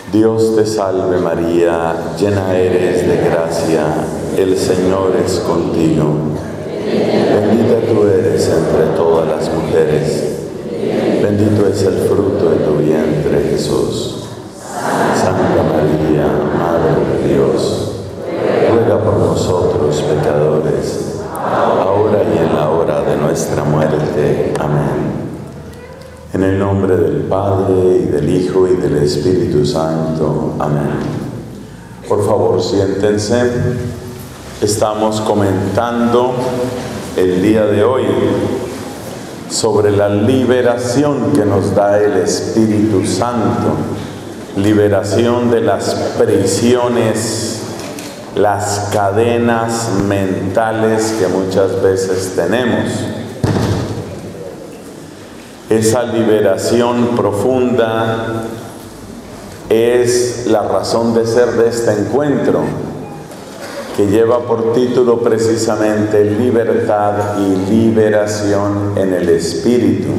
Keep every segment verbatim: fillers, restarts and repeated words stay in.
Dios te salve María, llena eres de gracia, el Señor es contigo. Bendita tú eres entre todas las mujeres, bendito es el fruto de tu vientre, Jesús. Santa María, Madre de Dios, ruega por nosotros pecadores, ahora y en la hora de nuestra muerte. Amén. En el nombre del Padre, y del Hijo, y del Espíritu Santo. Amén. Por favor, siéntense. Estamos comentando el día de hoy sobre la liberación que nos da el Espíritu Santo. Liberación de las prisiones, las cadenas mentales que muchas veces tenemos. Esa liberación profunda es la razón de ser de este encuentro, que lleva por título precisamente Libertad y Liberación en el Espíritu.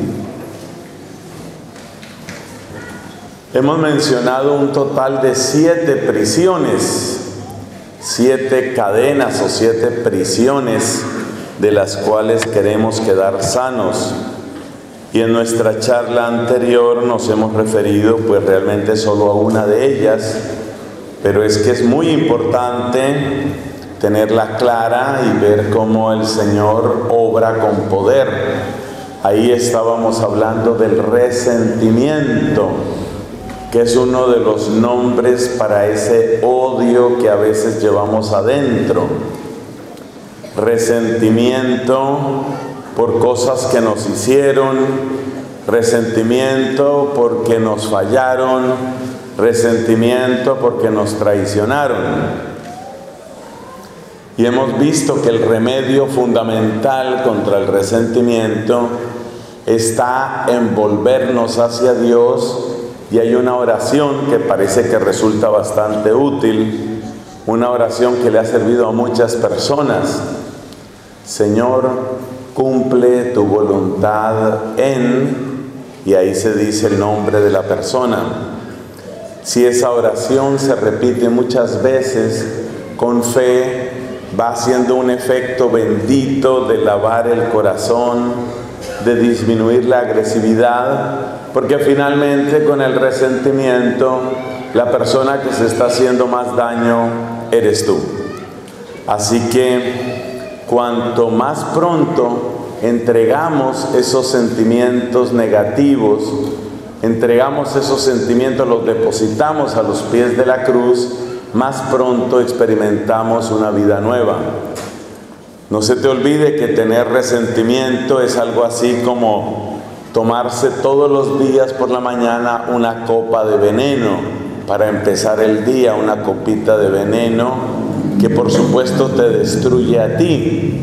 Hemos mencionado un total de siete prisiones, siete cadenas o siete prisiones de las cuales queremos quedar sanos. Y en nuestra charla anterior nos hemos referido pues realmente solo a una de ellas, pero es que es muy importante tenerla clara y ver cómo el Señor obra con poder. Ahí estábamos hablando del resentimiento, que es uno de los nombres para ese odio que a veces llevamos adentro. Resentimiento por cosas que nos hicieron, resentimiento porque nos fallaron, resentimiento porque nos traicionaron. Y hemos visto que el remedio fundamental contra el resentimiento está en volvernos hacia Dios, y hay una oración que parece que resulta bastante útil, una oración que le ha servido a muchas personas. Señor, cumple tu voluntad en, y ahí se dice el nombre de la persona. Si esa oración se repite muchas veces con fe, va haciendo un efecto bendito de lavar el corazón, de disminuir la agresividad, porque finalmente con el resentimiento la persona que se está haciendo más daño eres tú. Así que cuanto más pronto entregamos esos sentimientos negativos, entregamos esos sentimientos, los depositamos a los pies de la cruz, más pronto experimentamos una vida nueva. No se te olvide que tener resentimiento es algo así como tomarse todos los días por la mañana una copa de veneno para empezar el día, una copita de veneno que por supuesto te destruye a ti.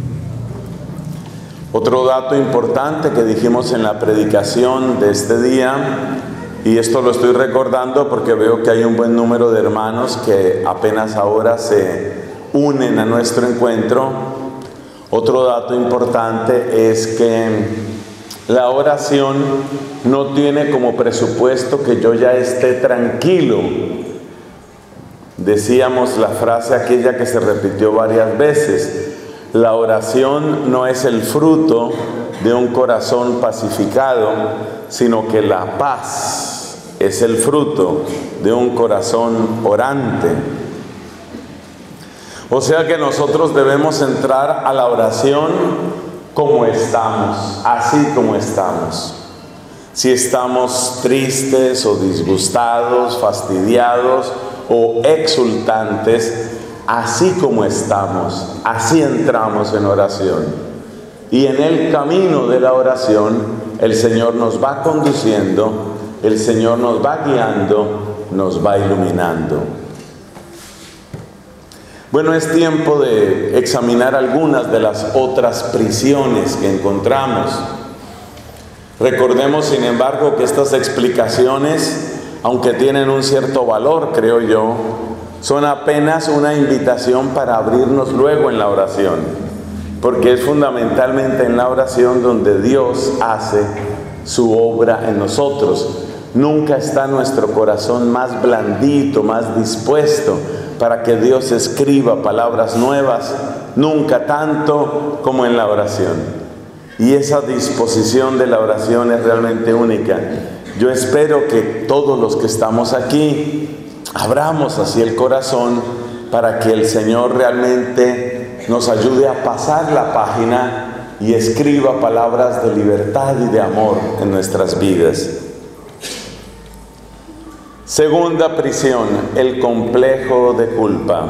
Otro dato importante que dijimos en la predicación de este día, y esto lo estoy recordando porque veo que hay un buen número de hermanos que apenas ahora se unen a nuestro encuentro. Otro dato importante es que la oración no tiene como presupuesto que yo ya esté tranquilo. Decíamos la frase aquella que se repitió varias veces: la oración no es el fruto de un corazón pacificado, sino que la paz es el fruto de un corazón orante. O sea que nosotros debemos entrar a la oración como estamos, así como estamos. Si estamos tristes o disgustados, fastidiados o exultantes, así como estamos, así entramos en oración. Y en el camino de la oración, el Señor nos va conduciendo, el Señor nos va guiando, nos va iluminando. Bueno, es tiempo de examinar algunas de las otras prisiones que encontramos. Recordemos, sin embargo, que estas explicaciones, aunque tienen un cierto valor, creo yo, son apenas una invitación para abrirnos luego en la oración, porque es fundamentalmente en la oración donde Dios hace su obra en nosotros. Nunca está nuestro corazón más blandito, más dispuesto para que Dios escriba palabras nuevas, nunca tanto como en la oración. Y esa disposición de la oración es realmente única. Yo espero que todos los que estamos aquí abramos así el corazón para que el Señor realmente nos ayude a pasar la página y escriba palabras de libertad y de amor en nuestras vidas. Segunda prisión, el complejo de culpa.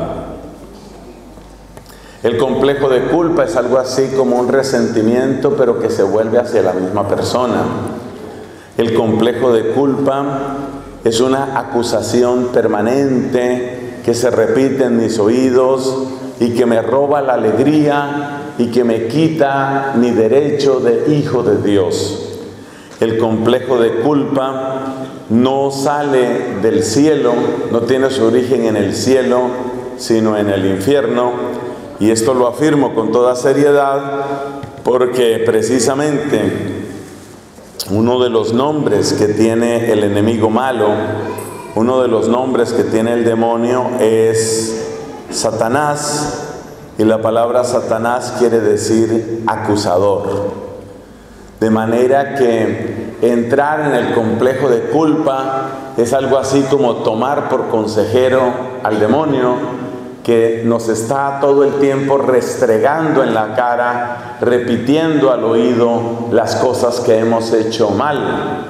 El complejo de culpa es algo así como un resentimiento, pero que se vuelve hacia la misma persona. El complejo de culpa es una acusación permanente que se repite en mis oídos y que me roba la alegría y que me quita mi derecho de hijo de Dios. El complejo de culpa no sale del cielo, no tiene su origen en el cielo, sino en el infierno. Y esto lo afirmo con toda seriedad porque precisamente uno de los nombres que tiene el enemigo malo, uno de los nombres que tiene el demonio es Satanás, y la palabra Satanás quiere decir acusador. De manera que entrar en el complejo de culpa es algo así como tomar por consejero al demonio, que nos está todo el tiempo restregando en la cara, repitiendo al oído las cosas que hemos hecho mal.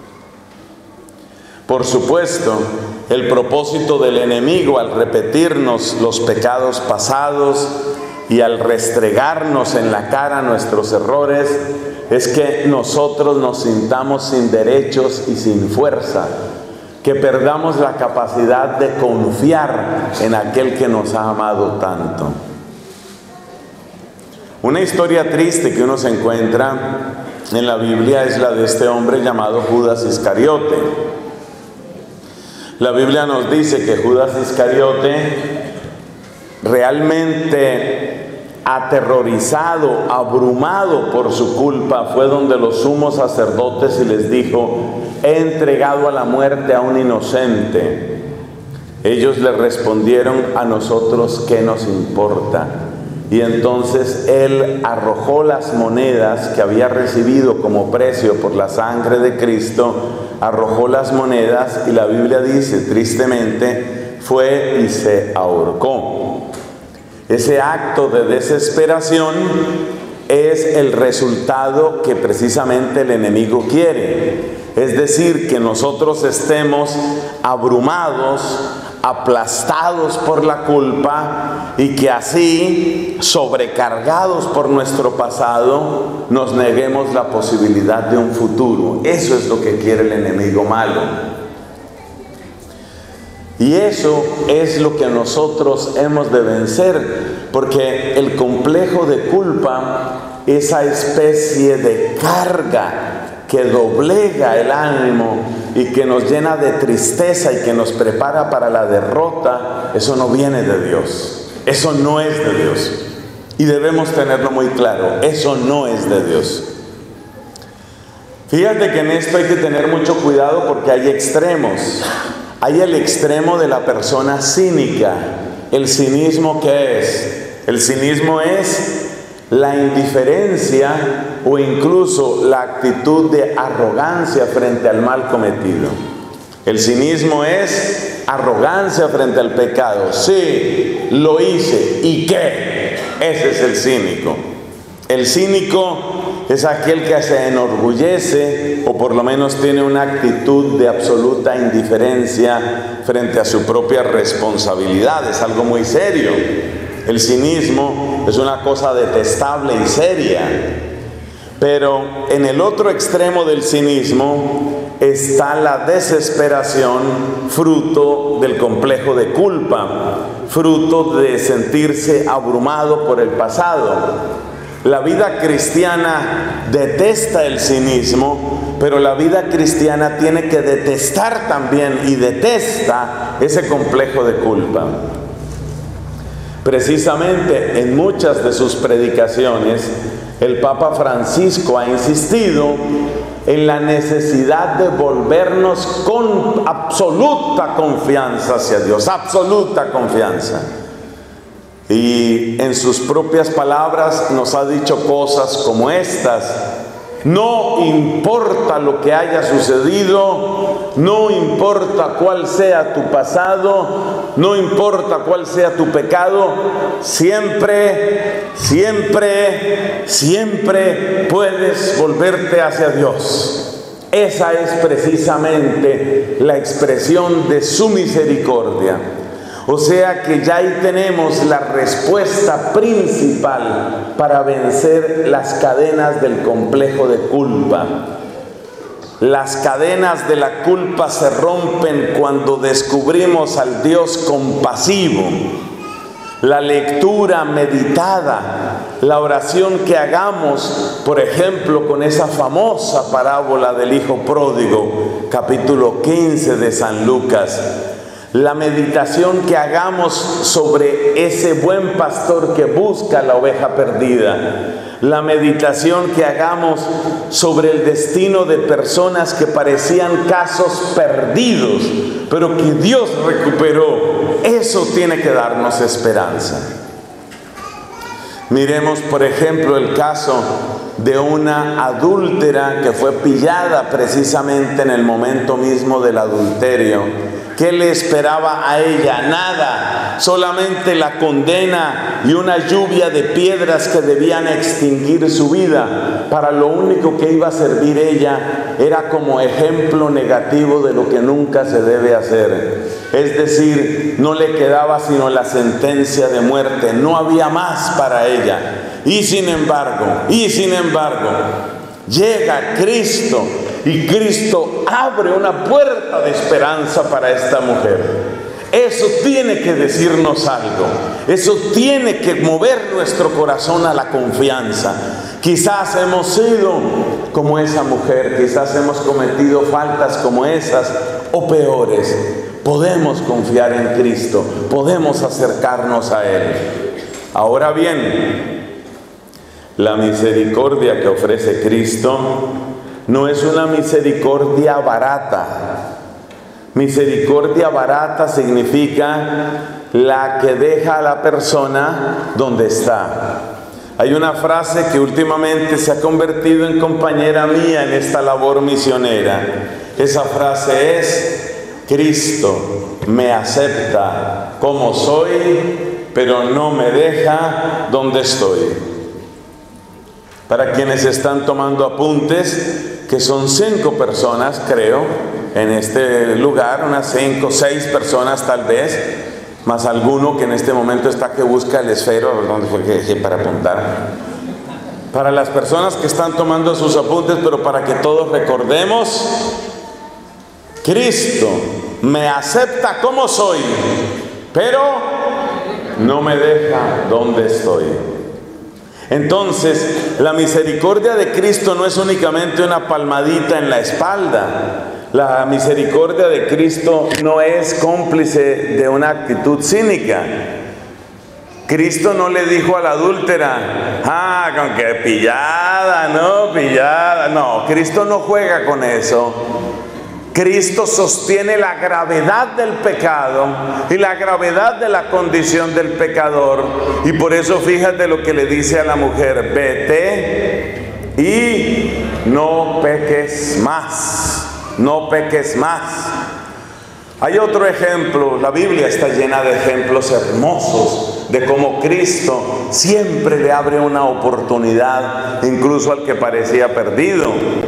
Por supuesto, el propósito del enemigo al repetirnos los pecados pasados y al restregarnos en la cara nuestros errores es que nosotros nos sintamos sin derechos y sin fuerza, que perdamos la capacidad de confiar en aquel que nos ha amado tanto. Una historia triste que uno se encuentra en la Biblia es la de este hombre llamado Judas Iscariote. La Biblia nos dice que Judas Iscariote, realmente aterrorizado, abrumado por su culpa, fue donde los sumos sacerdotes y les dijo: he entregado a la muerte a un inocente. Ellos le respondieron: a nosotros ¿qué nos importa? Y entonces él arrojó las monedas que había recibido como precio por la sangre de Cristo, arrojó las monedas y la Biblia dice, tristemente, fue y se ahorcó. Ese acto de desesperación es el resultado que precisamente el enemigo quiere. Es decir, que nosotros estemos abrumados, aplastados por la culpa y que así, sobrecargados por nuestro pasado, nos neguemos la posibilidad de un futuro. Eso es lo que quiere el enemigo malo. Y eso es lo que nosotros hemos de vencer, porque el complejo de culpa, esa especie de carga que doblega el ánimo y que nos llena de tristeza y que nos prepara para la derrota, eso no viene de Dios, eso no es de Dios. Y debemos tenerlo muy claro, eso no es de Dios. Fíjate que en esto hay que tener mucho cuidado porque hay extremos. Hay el extremo de la persona cínica. ¿El cinismo qué es? El cinismo es la indiferencia o incluso la actitud de arrogancia frente al mal cometido. El cinismo es arrogancia frente al pecado. Sí, lo hice. ¿Y qué? Ese es el cínico. El cínico es aquel que se enorgullece o por lo menos tiene una actitud de absoluta indiferencia frente a su propia responsabilidad. Es algo muy serio. El cinismo es una cosa detestable y seria. Pero en el otro extremo del cinismo está la desesperación, fruto del complejo de culpa, fruto de sentirse abrumado por el pasado. La vida cristiana detesta el cinismo, pero la vida cristiana tiene que detestar también y detesta ese complejo de culpa. Precisamente en muchas de sus predicaciones, el Papa Francisco ha insistido en la necesidad de volvernos con absoluta confianza hacia Dios, absoluta confianza. Y en sus propias palabras nos ha dicho cosas como estas: no importa lo que haya sucedido, no importa cuál sea tu pasado, no importa cuál sea tu pecado, siempre, siempre, siempre puedes volverte hacia Dios. Esa es precisamente la expresión de su misericordia. O sea que ya ahí tenemos la respuesta principal para vencer las cadenas del complejo de culpa. Las cadenas de la culpa se rompen cuando descubrimos al Dios compasivo. La lectura meditada, la oración que hagamos, por ejemplo, con esa famosa parábola del Hijo Pródigo, capítulo quince de San Lucas. La meditación que hagamos sobre ese buen pastor que busca la oveja perdida. La meditación que hagamos sobre el destino de personas que parecían casos perdidos, pero que Dios recuperó. Eso tiene que darnos esperanza. Miremos, por ejemplo, el caso de una adúltera que fue pillada precisamente en el momento mismo del adulterio. ¿Qué le esperaba a ella? Nada, solamente la condena y una lluvia de piedras que debían extinguir su vida. Para lo único que iba a servir ella era como ejemplo negativo de lo que nunca se debe hacer. Es decir, no le quedaba sino la sentencia de muerte, no había más para ella. Y sin embargo, y sin embargo, llega Cristo y Cristo abre una puerta de esperanza para esta mujer. Eso tiene que decirnos algo. Eso tiene que mover nuestro corazón a la confianza. Quizás hemos sido como esa mujer, quizás hemos cometido faltas como esas o peores. Podemos confiar en Cristo, podemos acercarnos a Él. Ahora bien, la misericordia que ofrece Cristo no es una misericordia barata. Misericordia barata significa la que deja a la persona donde está. Hay una frase que últimamente se ha convertido en compañera mía en esta labor misionera. Esa frase es: Cristo me acepta como soy, pero no me deja donde estoy. Para quienes están tomando apuntes, que son cinco personas, creo, en este lugar, unas cinco, seis personas tal vez, más alguno que en este momento está que busca el esfero, ¿dónde fue que dejé para apuntar? Para las personas que están tomando sus apuntes, pero para que todos recordemos: Cristo me acepta como soy, pero no me deja donde estoy. Entonces, la misericordia de Cristo no es únicamente una palmadita en la espalda. La misericordia de Cristo no es cómplice de una actitud cínica. Cristo no le dijo a la adúltera: ah, con que pillada, no, pillada. No, Cristo no juega con eso. Cristo sostiene la gravedad del pecado y la gravedad de la condición del pecador. Y por eso fíjate lo que le dice a la mujer: vete y no peques más, no peques más. Hay otro ejemplo, la Biblia está llena de ejemplos hermosos de cómo Cristo siempre le abre una oportunidad, incluso al que parecía perdido.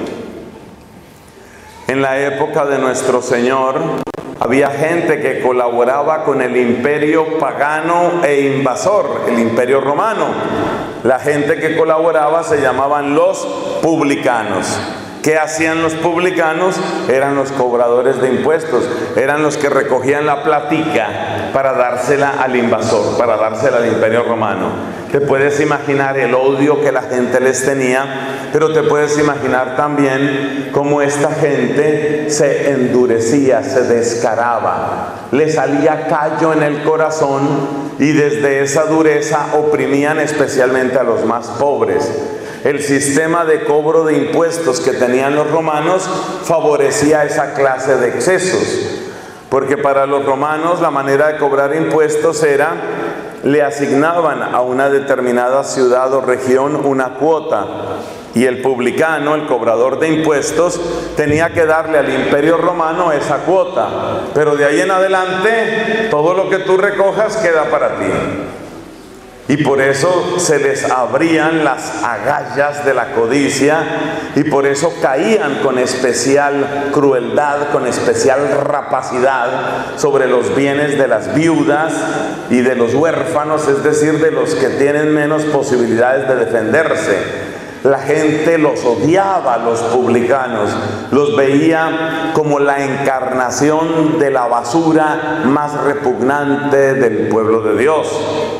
En la época de nuestro Señor, había gente que colaboraba con el imperio pagano e invasor, el imperio romano. La gente que colaboraba se llamaban los publicanos. ¿Qué hacían los publicanos? Eran los cobradores de impuestos, eran los que recogían la platica para dársela al invasor, para dársela al imperio romano. Te puedes imaginar el odio que la gente les tenía, pero te puedes imaginar también cómo esta gente se endurecía, se descaraba, le salía callo en el corazón y desde esa dureza oprimían especialmente a los más pobres. el sistema de cobro de impuestos que tenían los romanos favorecía esa clase de excesos. Porque para los romanos la manera de cobrar impuestos era, le asignaban a una determinada ciudad o región una cuota, y el publicano, el cobrador de impuestos, tenía que darle al imperio romano esa cuota, pero de ahí en adelante todo lo que tú recojas queda para ti. Y por eso se les abrían las agallas de la codicia, y por eso caían con especial crueldad, con especial rapacidad sobre los bienes de las viudas y de los huérfanos, es decir, de los que tienen menos posibilidades de defenderse. La gente los odiaba, a los publicanos, los veía como la encarnación de la basura más repugnante del pueblo de Dios.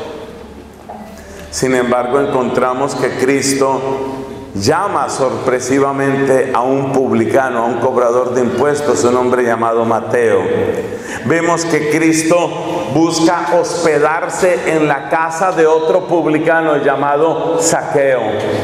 Sin embargo, encontramos que Cristo llama sorpresivamente a un publicano, a un cobrador de impuestos, un hombre llamado Mateo. Vemos que Cristo busca hospedarse en la casa de otro publicano llamado Zaqueo.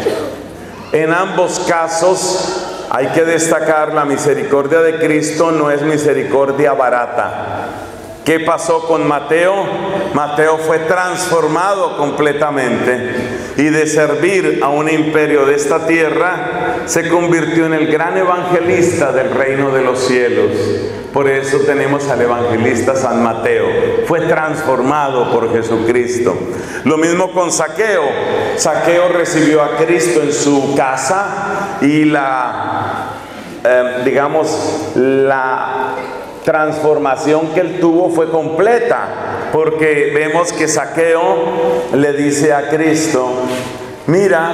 En ambos casos hay que destacar, la misericordia de Cristo no es misericordia barata. ¿Qué pasó con Mateo? Mateo fue transformado completamente, y de servir a un imperio de esta tierra se convirtió en el gran evangelista del reino de los cielos. Por eso tenemos al evangelista San Mateo. Fue transformado por Jesucristo. Lo mismo con Zaqueo. Zaqueo recibió a Cristo en su casa, y la, eh, digamos, la transformación que él tuvo fue completa, porque vemos que Zaqueo le dice a Cristo: mira,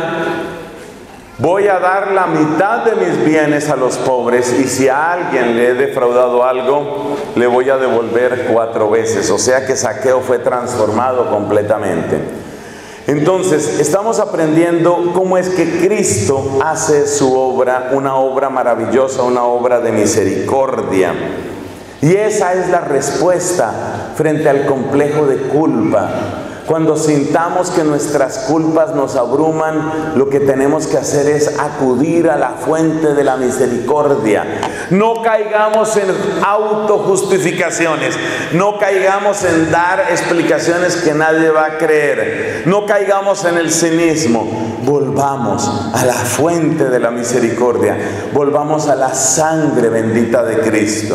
voy a dar la mitad de mis bienes a los pobres, y si a alguien le he defraudado algo, le voy a devolver cuatro veces. O sea que Zaqueo fue transformado completamente. Entonces, estamos aprendiendo cómo es que Cristo hace su obra, una obra maravillosa, una obra de misericordia. Y esa es la respuesta frente al complejo de culpa. Cuando sintamos que nuestras culpas nos abruman, lo que tenemos que hacer es acudir a la fuente de la misericordia. No caigamos en autojustificaciones, no caigamos en dar explicaciones que nadie va a creer, no caigamos en el cinismo. Volvamos a la fuente de la misericordia, volvamos a la sangre bendita de Cristo.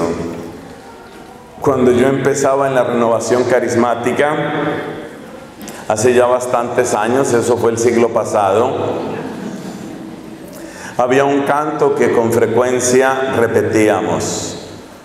Cuando yo empezaba en la renovación carismática, hace ya bastantes años, eso fue el siglo pasado, había un canto que con frecuencia repetíamos: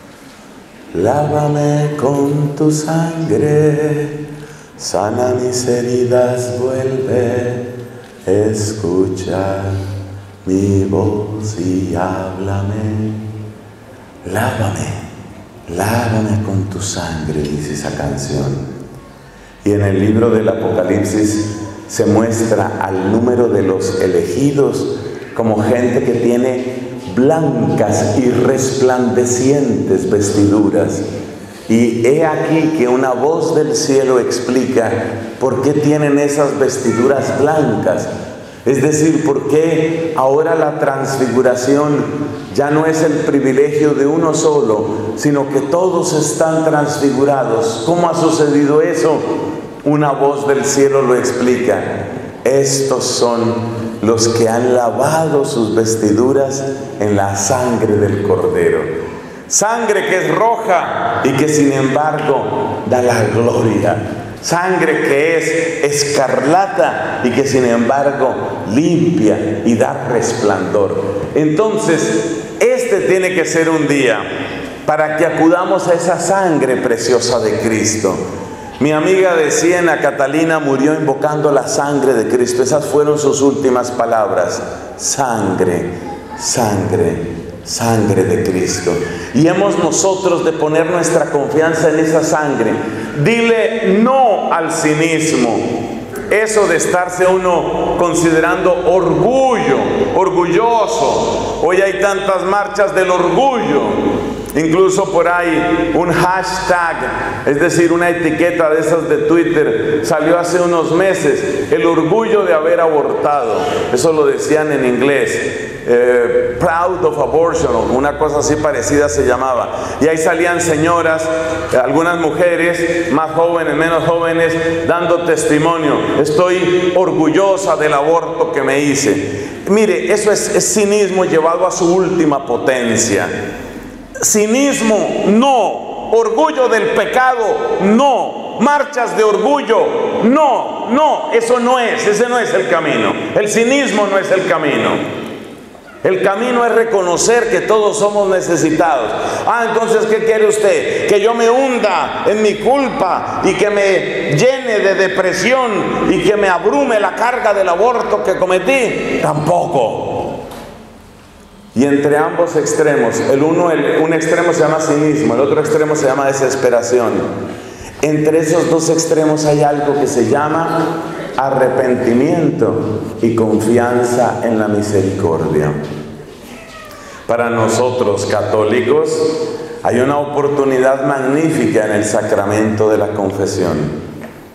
lávame con tu sangre, sana mis heridas, vuelve, escucha mi voz y háblame. Lávame. Lávame con tu sangre, dice esa canción. Y en el libro del Apocalipsis se muestra al número de los elegidos como gente que tiene blancas y resplandecientes vestiduras. Y he aquí que una voz del cielo explica por qué tienen esas vestiduras blancas. Es decir, por qué ahora la transfiguración ya no es el privilegio de uno solo, sino que todos están transfigurados. ¿Cómo ha sucedido eso? Una voz del cielo lo explica. Estos son los que han lavado sus vestiduras en la sangre del Cordero. Sangre que es roja y que sin embargo da la gloria. Sangre que es escarlata y que sin embargo limpia y da resplandor. Entonces, este tiene que ser un día para que acudamos a esa sangre preciosa de Cristo. Mi amiga de Siena, Catalina, murió invocando la sangre de Cristo. Esas fueron sus últimas palabras: sangre, sangre, sangre de Cristo. Y hemos nosotros de poner nuestra confianza en esa sangre. Dile no al cinismo, eso de estarse uno considerando orgullo, orgulloso. Hoy hay tantas marchas del orgullo. Incluso por ahí un hashtag, es decir, una etiqueta de esas de Twitter, salió hace unos meses, el orgullo de haber abortado. Eso lo decían en inglés, eh, proud of abortion, una cosa así parecida se llamaba. Y ahí salían señoras, algunas mujeres, más jóvenes, menos jóvenes, dando testimonio. Estoy orgullosa del aborto que me hice. Mire, eso es, es cinismo llevado a su última potencia. Cinismo, no. Orgullo del pecado, no. Marchas de orgullo, no, no. Eso no es, ese no es el camino. El cinismo no es el camino. El camino es reconocer que todos somos necesitados. Ah, entonces, ¿qué quiere usted? ¿Que yo me hunda en mi culpa y que me llene de depresión y que me abrume la carga del aborto que cometí? Tampoco. Y entre ambos extremos, el uno, el, un extremo se llama cinismo, el otro extremo se llama desesperación. Entre esos dos extremos hay algo que se llama arrepentimiento y confianza en la misericordia. Para nosotros católicos hay una oportunidad magnífica en el sacramento de la confesión.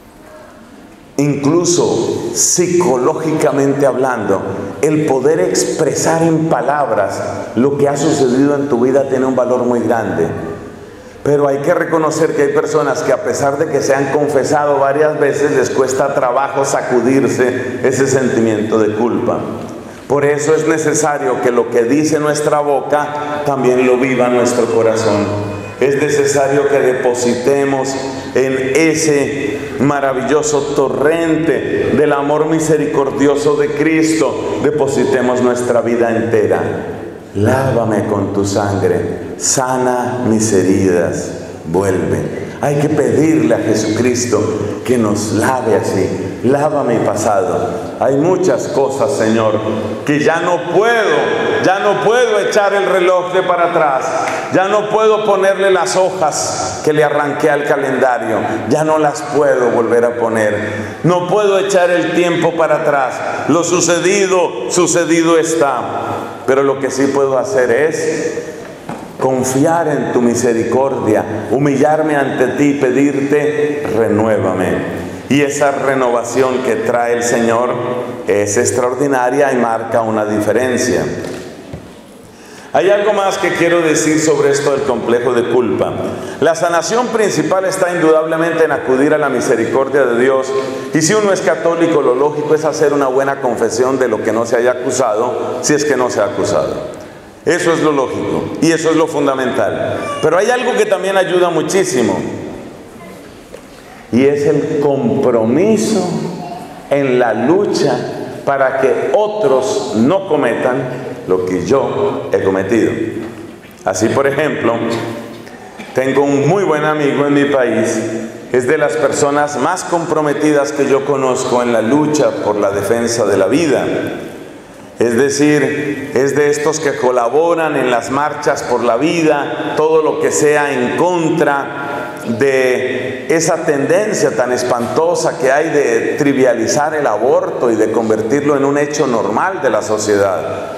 Incluso psicológicamente hablando, el poder expresar en palabras lo que ha sucedido en tu vida tiene un valor muy grande. Pero hay que reconocer que hay personas que, a pesar de que se han confesado varias veces, les cuesta trabajo sacudirse ese sentimiento de culpa. Por eso es necesario que lo que dice nuestra boca también lo viva nuestro corazón. Es necesario que depositemos en ese maravilloso torrente del amor misericordioso de Cristo, depositemos nuestra vida entera. Lávame con tu sangre, sana mis heridas, vuelve. Hay que pedirle a Jesucristo que nos lave así. Lava mi pasado. Hay muchas cosas, Señor, que ya no puedo, ya no puedo echar el reloj de para atrás. Ya no puedo ponerle las hojas que le arranqué al calendario. Ya no las puedo volver a poner. No puedo echar el tiempo para atrás. Lo sucedido, sucedido está. Pero lo que sí puedo hacer es confiar en tu misericordia, humillarme ante ti y pedirte, renuévame. Y esa renovación que trae el Señor es extraordinaria y marca una diferencia. Hay algo más que quiero decir sobre esto del complejo de culpa. La sanación principal está indudablemente en acudir a la misericordia de Dios. Y si uno es católico, lo lógico es hacer una buena confesión de lo que no se haya acusado, si es que no se ha acusado. Eso es lo lógico y eso es lo fundamental. Pero hay algo que también ayuda muchísimo, y es el compromiso en la lucha para que otros no cometan lo que yo he cometido. Así, por ejemplo, tengo un muy buen amigo en mi país, es de las personas más comprometidas que yo conozco en la lucha por la defensa de la vida. Es decir, es de estos que colaboran en las marchas por la vida, todo lo que sea en contra de esa tendencia tan espantosa que hay de trivializar el aborto y de convertirlo en un hecho normal de la sociedad.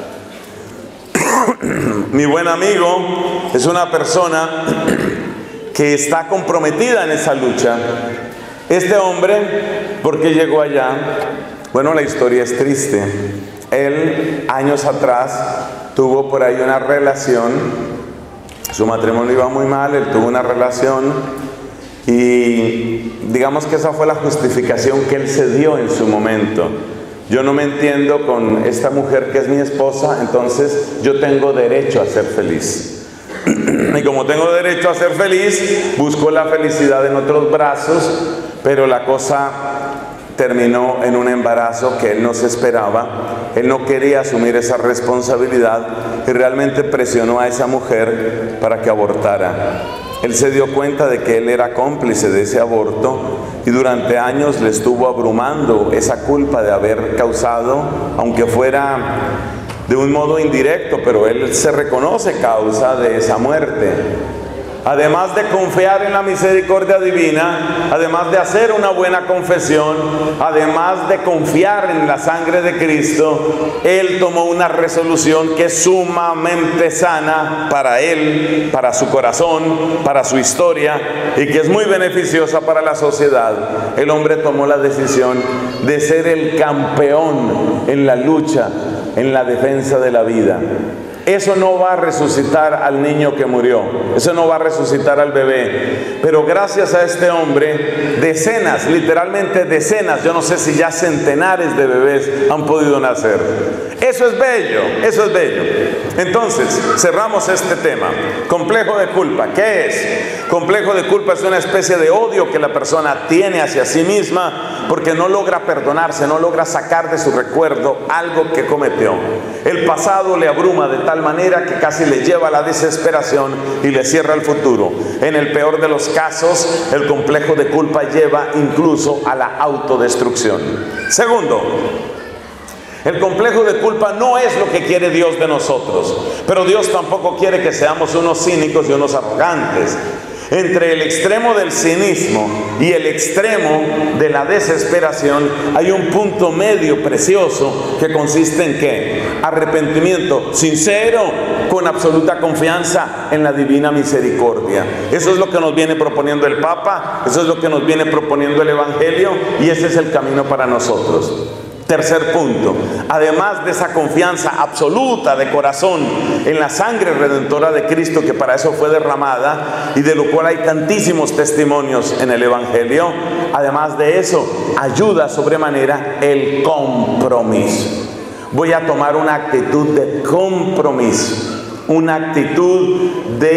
Mi buen amigo es una persona que está comprometida en esa lucha. Este hombre, ¿por qué llegó allá? Bueno, la historia es triste. Él, años atrás, tuvo por ahí una relación, su matrimonio iba muy mal, él tuvo una relación y digamos que esa fue la justificación que él se dio en su momento. Yo no me entiendo con esta mujer que es mi esposa, entonces yo tengo derecho a ser feliz. Y como tengo derecho a ser feliz, busco la felicidad en otros brazos, pero la cosa terminó en un embarazo que él no se esperaba. Él no quería asumir esa responsabilidad y realmente presionó a esa mujer para que abortara. Él se dio cuenta de que él era cómplice de ese aborto y durante años le estuvo abrumando esa culpa de haber causado, aunque fuera de un modo indirecto, pero él se reconoce causa de esa muerte. además de confiar en la misericordia divina, además de hacer una buena confesión, además de confiar en la sangre de Cristo, él tomó una resolución que es sumamente sana para él, para su corazón, para su historia, y que es muy beneficiosa para la sociedad. El hombre tomó la decisión de ser el campeón en la lucha, en la defensa de la vida. Eso no va a resucitar al niño que murió, eso no va a resucitar al bebé, pero gracias a este hombre, decenas, literalmente decenas, yo no sé si ya centenares de bebés han podido nacer. Eso es bello, eso es bello. Entonces, cerramos este tema. Complejo de culpa, ¿qué es? Complejo de culpa es una especie de odio que la persona tiene hacia sí misma porque no logra perdonarse, no logra sacar de su recuerdo algo que cometió. El pasado le abruma de tal manera que casi le lleva a la desesperación y le cierra el futuro. En el peor de los casos, el complejo de culpa lleva incluso a la autodestrucción. Segundo, el complejo de culpa no es lo que quiere Dios de nosotros, pero Dios tampoco quiere que seamos unos cínicos y unos arrogantes. Entre el extremo del cinismo y el extremo de la desesperación hay un punto medio precioso que consiste en ¿qué? Arrepentimiento sincero con absoluta confianza en la divina misericordia. Eso es lo que nos viene proponiendo el Papa, eso es lo que nos viene proponiendo el Evangelio, y ese es el camino para nosotros. Tercer punto, además de esa confianza absoluta de corazón en la sangre redentora de Cristo, que para eso fue derramada y de lo cual hay tantísimos testimonios en el Evangelio, además de eso, ayuda sobremanera el compromiso. Voy a tomar una actitud de compromiso, una actitud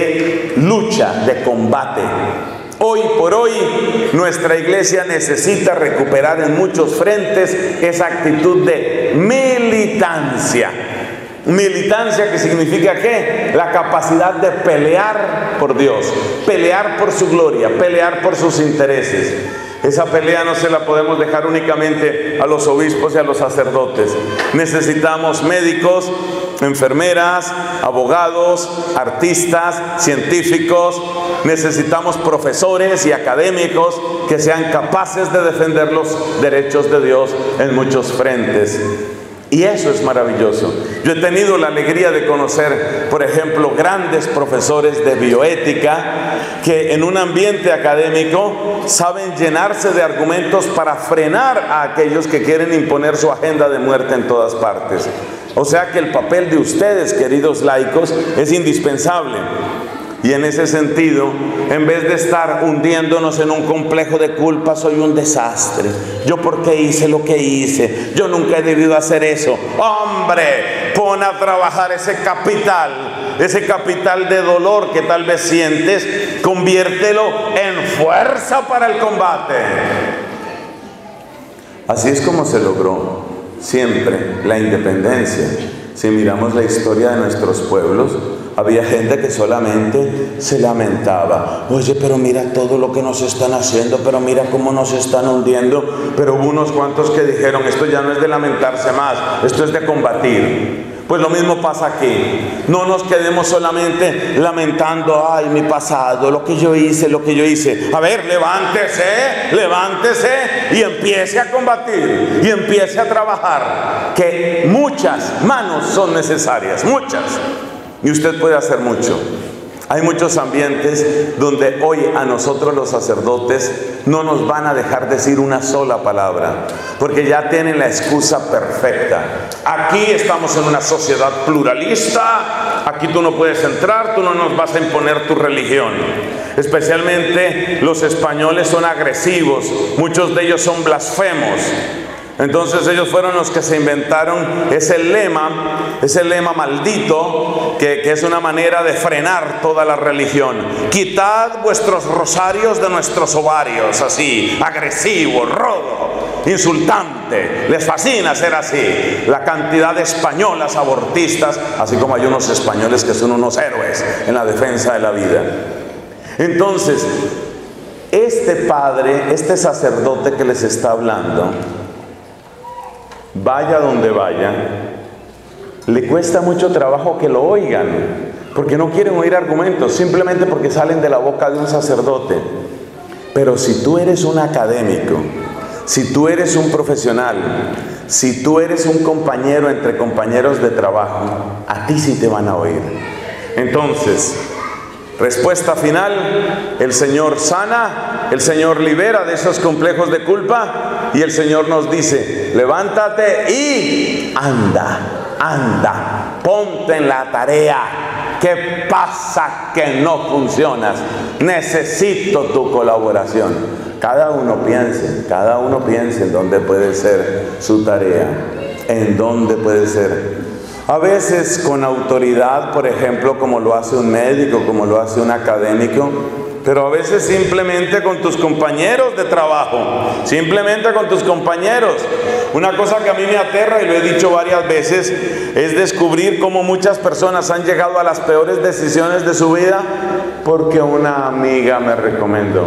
de lucha, de combate. Hoy por hoy nuestra iglesia necesita recuperar en muchos frentes esa actitud de militancia. Militancia que significa ¿qué? La capacidad de pelear por Dios, pelear por su gloria, pelear por sus intereses. Esa pelea no se la podemos dejar únicamente a los obispos y a los sacerdotes. Necesitamos médicos, enfermeras, abogados, artistas, científicos. Necesitamos profesores y académicos que sean capaces de defender los derechos de Dios en muchos frentes. Y eso es maravilloso. Yo he tenido la alegría de conocer, por ejemplo, grandes profesores de bioética que en un ambiente académico saben llenarse de argumentos para frenar a aquellos que quieren imponer su agenda de muerte en todas partes. O sea que el papel de ustedes, queridos laicos, es indispensable. Y en ese sentido, en vez de estar hundiéndonos en un complejo de culpa, soy un desastre. ¿Yo por qué hice lo que hice? Yo nunca he debido hacer eso. ¡Hombre! Pon a trabajar ese capital, ese capital de dolor que tal vez sientes, conviértelo en fuerza para el combate. Así es como se logró siempre la independencia. Si miramos la historia de nuestros pueblos, había gente que solamente se lamentaba. Oye, pero mira todo lo que nos están haciendo, pero mira cómo nos están hundiendo. Pero hubo unos cuantos que dijeron, esto ya no es de lamentarse más, esto es de combatir. Pues lo mismo pasa aquí. No nos quedemos solamente lamentando, ay, mi pasado, lo que yo hice, lo que yo hice. A ver, levántese, levántese y empiece a combatir y empiece a trabajar. Que muchas manos son necesarias, muchas. Y usted puede hacer mucho. Hay muchos ambientes donde hoy a nosotros los sacerdotes no nos van a dejar decir una sola palabra, porque ya tienen la excusa perfecta. Aquí estamos en una sociedad pluralista, aquí tú no puedes entrar, tú no nos vas a imponer tu religión. Especialmente los españoles son agresivos, muchos de ellos son blasfemos. Entonces ellos fueron los que se inventaron ese lema, ese lema maldito, que, que es una manera de frenar toda la religión. Quitad vuestros rosarios de nuestros ovarios, así, agresivo, rodo, insultante. Les fascina ser así. La cantidad de españolas abortistas, así como hay unos españoles que son unos héroes en la defensa de la vida. Entonces, este padre, este sacerdote que les está hablando, vaya donde vaya, le cuesta mucho trabajo que lo oigan, porque no quieren oír argumentos, simplemente porque salen de la boca de un sacerdote. Pero si tú eres un académico, si tú eres un profesional, si tú eres un compañero entre compañeros de trabajo, a ti sí te van a oír. Entonces, respuesta final, el Señor sana, el Señor libera de esos complejos de culpa y el Señor nos dice, levántate y anda, anda, ponte en la tarea. ¿Qué pasa que no funcionas? Necesito tu colaboración. Cada uno piense, cada uno piense en dónde puede ser su tarea, en dónde puede ser. A veces con autoridad, por ejemplo, como lo hace un médico, como lo hace un académico, pero a veces simplemente con tus compañeros de trabajo, simplemente con tus compañeros. Una cosa que a mí me aterra, y lo he dicho varias veces, es descubrir cómo muchas personas han llegado a las peores decisiones de su vida porque una amiga me recomendó.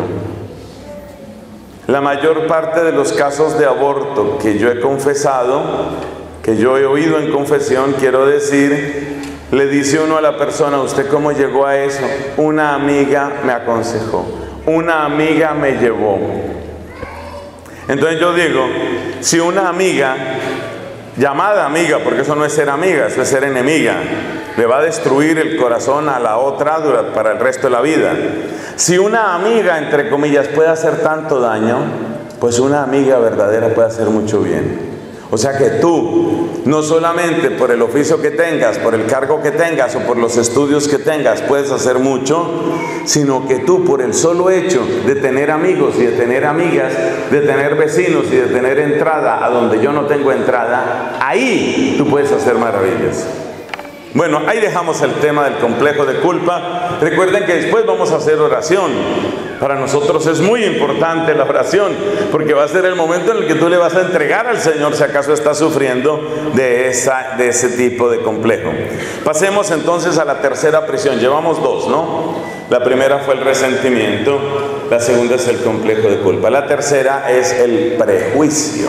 La mayor parte de los casos de aborto que yo he confesado, que yo he oído en confesión, quiero decir, le dice uno a la persona, ¿usted cómo llegó a eso? Una amiga me aconsejó, una amiga me llevó. Entonces yo digo, si una amiga, llamada amiga, porque eso no es ser amiga, eso es ser enemiga, le va a destruir el corazón a la otra para el resto de la vida. Si una amiga, entre comillas, puede hacer tanto daño, pues una amiga verdadera puede hacer mucho bien. O sea que tú, no solamente por el oficio que tengas, por el cargo que tengas o por los estudios que tengas puedes hacer mucho, sino que tú por el solo hecho de tener amigos y de tener amigas, de tener vecinos y de tener entrada a donde yo no tengo entrada, ahí tú puedes hacer maravillas. Bueno, ahí dejamos el tema del complejo de culpa. Recuerden que después vamos a hacer oración. Para nosotros es muy importante la oración, porque va a ser el momento en el que tú le vas a entregar al Señor si acaso estás sufriendo de, esa, de ese tipo de complejo. Pasemos entonces a la tercera prisión. Llevamos dos, ¿no? La primera fue el resentimiento, la segunda es el complejo de culpa. La tercera es el prejuicio.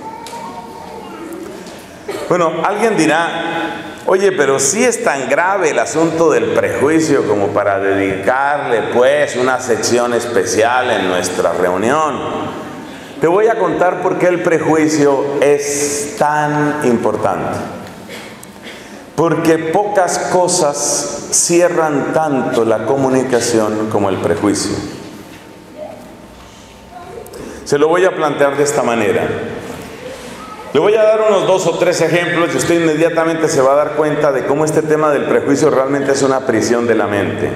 Bueno, alguien dirá, oye, pero sí es tan grave el asunto del prejuicio como para dedicarle pues una sección especial en nuestra reunión. Te voy a contar por qué el prejuicio es tan importante. Porque pocas cosas cierran tanto la comunicación como el prejuicio. Se lo voy a plantear de esta manera. Le voy a dar unos dos o tres ejemplos y usted inmediatamente se va a dar cuenta de cómo este tema del prejuicio realmente es una prisión de la mente.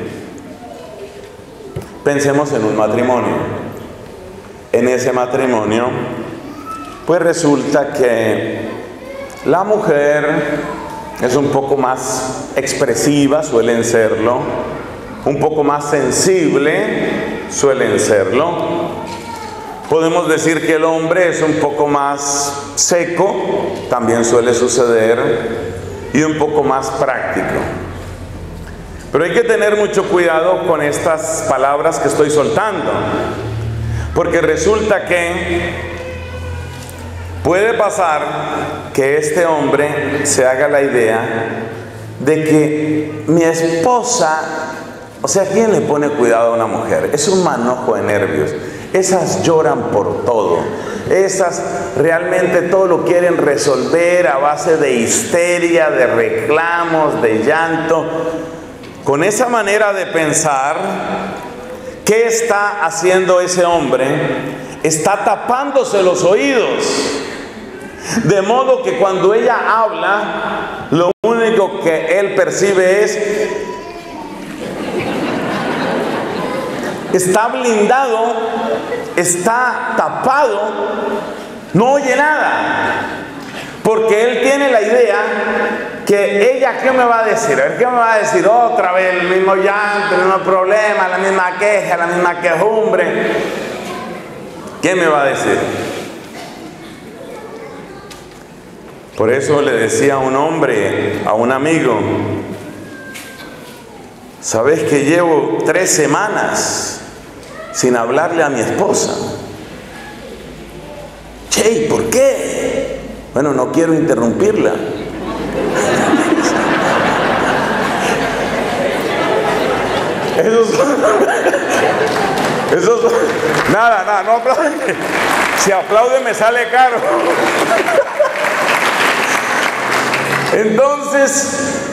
Pensemos en un matrimonio. En ese matrimonio, pues resulta que la mujer es un poco más expresiva, suelen serlo, un poco más sensible, suelen serlo. Podemos decir que el hombre es un poco más seco, también suele suceder, y un poco más práctico. Pero hay que tener mucho cuidado con estas palabras que estoy soltando, porque resulta que puede pasar que este hombre se haga la idea de que mi esposa, o sea, ¿quién le pone cuidado a una mujer? Es un manojo de nervios. Esas lloran por todo. Esas realmente todo lo quieren resolver a base de histeria, de reclamos, de llanto. Con esa manera de pensar, ¿qué está haciendo ese hombre? Está tapándose los oídos. De modo que cuando ella habla, lo único que él percibe es: está blindado, está tapado, no oye nada, porque él tiene la idea que ella, ¿qué me va a decir? A ver, ¿qué me va a decir? Otra vez el mismo llanto, el mismo problema, la misma queja, la misma quejumbre. ¿Qué me va a decir? Por eso le decía a un hombre, a un amigo: ¿sabes que llevo tres semanas sin hablarle a mi esposa? Che, ¿por qué? Bueno, no quiero interrumpirla. Esos, esos, nada, nada, no aplauden. Si aplaude me sale caro. Entonces,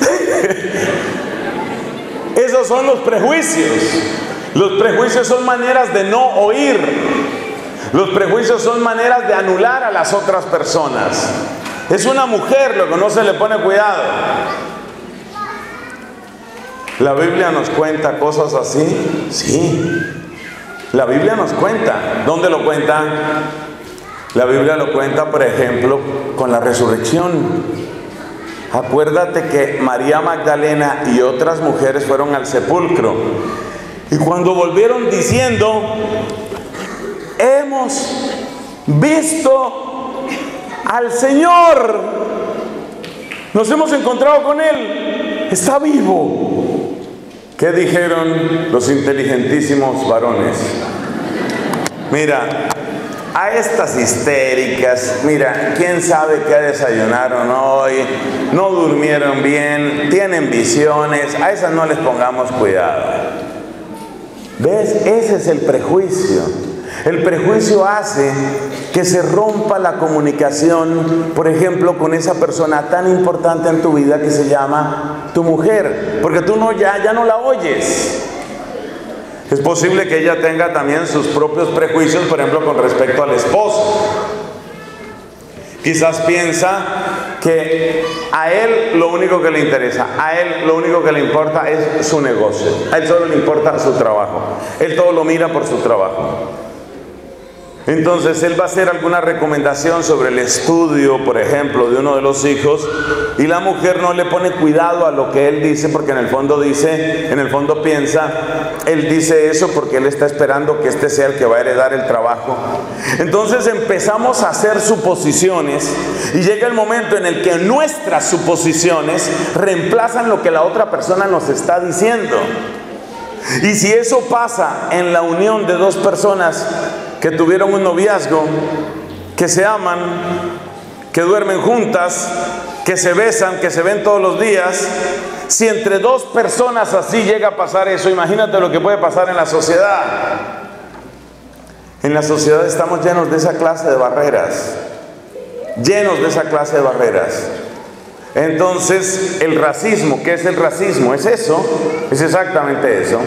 esos son los prejuicios. Los prejuicios son maneras de no oír. Los prejuicios son maneras de anular a las otras personas. Es una mujer lo que no se le pone cuidado. ¿La Biblia nos cuenta cosas así? Sí. La Biblia nos cuenta. ¿Dónde lo cuenta? La Biblia lo cuenta, por ejemplo, con la resurrección. Acuérdate que María Magdalena y otras mujeres fueron al sepulcro. Y cuando volvieron diciendo, hemos visto al Señor, nos hemos encontrado con Él, está vivo. ¿Qué dijeron los inteligentísimos varones? Mira, a estas histéricas, mira, quién sabe qué desayunaron hoy, no durmieron bien, tienen visiones, a esas no les pongamos cuidado. ¿Ves? Ese es el prejuicio. El prejuicio hace que se rompa la comunicación, por ejemplo, con esa persona tan importante en tu vida que se llama tu mujer, porque tú no, ya, ya no la oyes. Es posible que ella tenga también sus propios prejuicios, por ejemplo, con respecto al esposo. Quizás piensa que a él lo único que le interesa, a él lo único que le importa es su negocio. A él solo le importa su trabajo. Él todo lo mira por su trabajo. Entonces él va a hacer alguna recomendación sobre el estudio, por ejemplo, de uno de los hijos, y la mujer no le pone cuidado a lo que él dice, porque en el fondo dice, en el fondo piensa, él dice eso porque él está esperando que este sea el que va a heredar el trabajo. Entonces empezamos a hacer suposiciones, y llega el momento en el que nuestras suposiciones reemplazan lo que la otra persona nos está diciendo. Y si eso pasa en la unión de dos personas que tuvieron un noviazgo, que se aman, que duermen juntas, que se besan, que se ven todos los días, si entre dos personas así llega a pasar eso, imagínate lo que puede pasar en la sociedad. En la sociedad estamos llenos de esa clase de barreras, llenos de esa clase de barreras. Entonces, el racismo, ¿qué es el racismo? Es eso, es exactamente eso.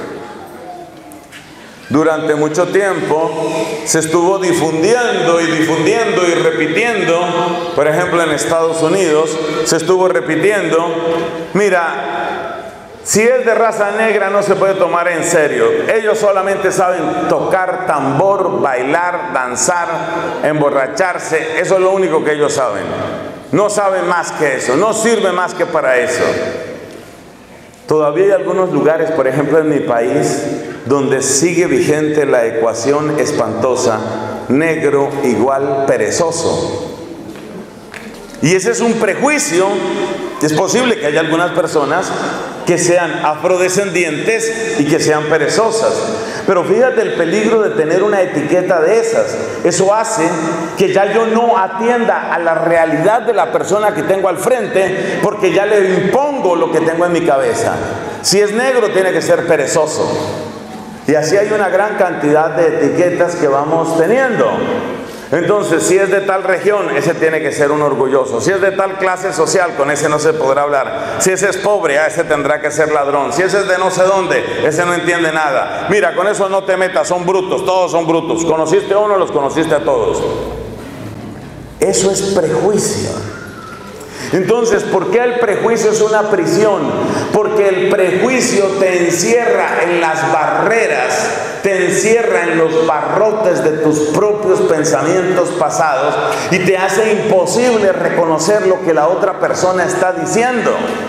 Durante mucho tiempo se estuvo difundiendo y difundiendo y repitiendo, por ejemplo en Estados Unidos, se estuvo repitiendo, mira, si es de raza negra no se puede tomar en serio. Ellos solamente saben tocar tambor, bailar, danzar, emborracharse, eso es lo único que ellos saben. No saben más que eso, no sirve más que para eso. Todavía hay algunos lugares, por ejemplo en mi país, donde sigue vigente la ecuación espantosa, negro igual perezoso. Y ese es un prejuicio. Es posible que haya algunas personas que sean afrodescendientes y que sean perezosas. Pero fíjate el peligro de tener una etiqueta de esas. Eso hace que ya yo no atienda a la realidad de la persona que tengo al frente, porque ya le impongo lo que tengo en mi cabeza. Si es negro tiene que ser perezoso. Y así hay una gran cantidad de etiquetas que vamos teniendo. Entonces, si es de tal región, ese tiene que ser un orgulloso. Si es de tal clase social, con ese no se podrá hablar. Si ese es pobre, a ese tendrá que ser ladrón. Si ese es de no sé dónde, ese no entiende nada. Mira, con eso no te metas, son brutos, todos son brutos. Conociste a uno, los conociste a todos. Eso es prejuicio. Entonces, ¿por qué el prejuicio es una prisión? Porque el prejuicio te encierra en las barreras, te encierra en los barrotes de tus propios pensamientos pasados y te hace imposible reconocer lo que la otra persona está diciendo.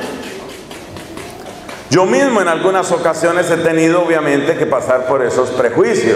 Yo mismo en algunas ocasiones he tenido obviamente que pasar por esos prejuicios.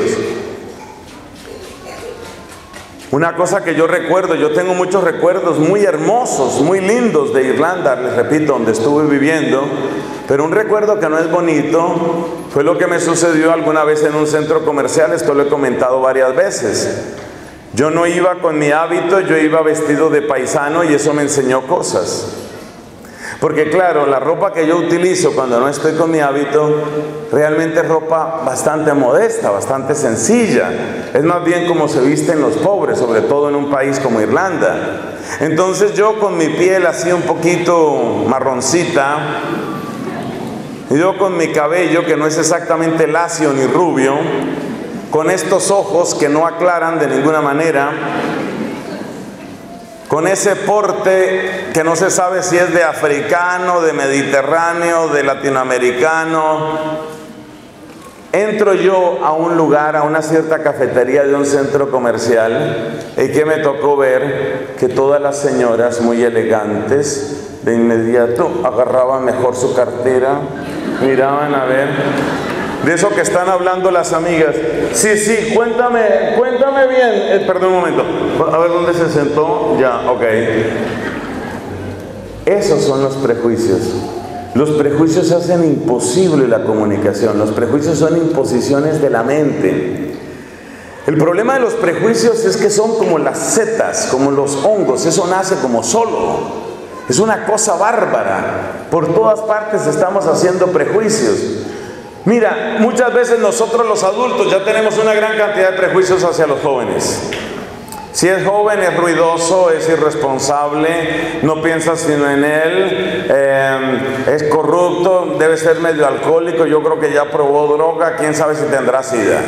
Una cosa que yo recuerdo, yo tengo muchos recuerdos muy hermosos, muy lindos de Irlanda, les repito, donde estuve viviendo, pero un recuerdo que no es bonito fue lo que me sucedió alguna vez en un centro comercial. Esto lo he comentado varias veces. Yo no iba con mi hábito, yo iba vestido de paisano y eso me enseñó cosas. Porque claro, la ropa que yo utilizo cuando no estoy con mi hábito, realmente es ropa bastante modesta, bastante sencilla. Es más bien como se visten los pobres, sobre todo en un país como Irlanda. Entonces yo con mi piel así un poquito marroncita, y yo con mi cabello que no es exactamente lacio ni rubio, con estos ojos que no aclaran de ninguna manera, con ese porte que no se sabe si es de africano, de mediterráneo, de latinoamericano, entro yo a un lugar, a una cierta cafetería de un centro comercial, y que me tocó ver que todas las señoras muy elegantes de inmediato agarraban mejor su cartera, miraban a ver, de eso que están hablando las amigas. Sí, sí, cuéntame, cuéntame bien. Eh, perdón un momento. A ver dónde se sentó. Ya, ok. Esos son los prejuicios. Los prejuicios hacen imposible la comunicación. Los prejuicios son imposiciones de la mente. El problema de los prejuicios es que son como las setas, como los hongos. Eso nace como solo. Es una cosa bárbara. Por todas partes estamos haciendo prejuicios. Mira, muchas veces nosotros los adultos ya tenemos una gran cantidad de prejuicios hacia los jóvenes. Si es joven, es ruidoso, es irresponsable, no piensa sino en él, eh, es corrupto, debe ser medio alcohólico, yo creo que ya probó droga, quién sabe si tendrá sida.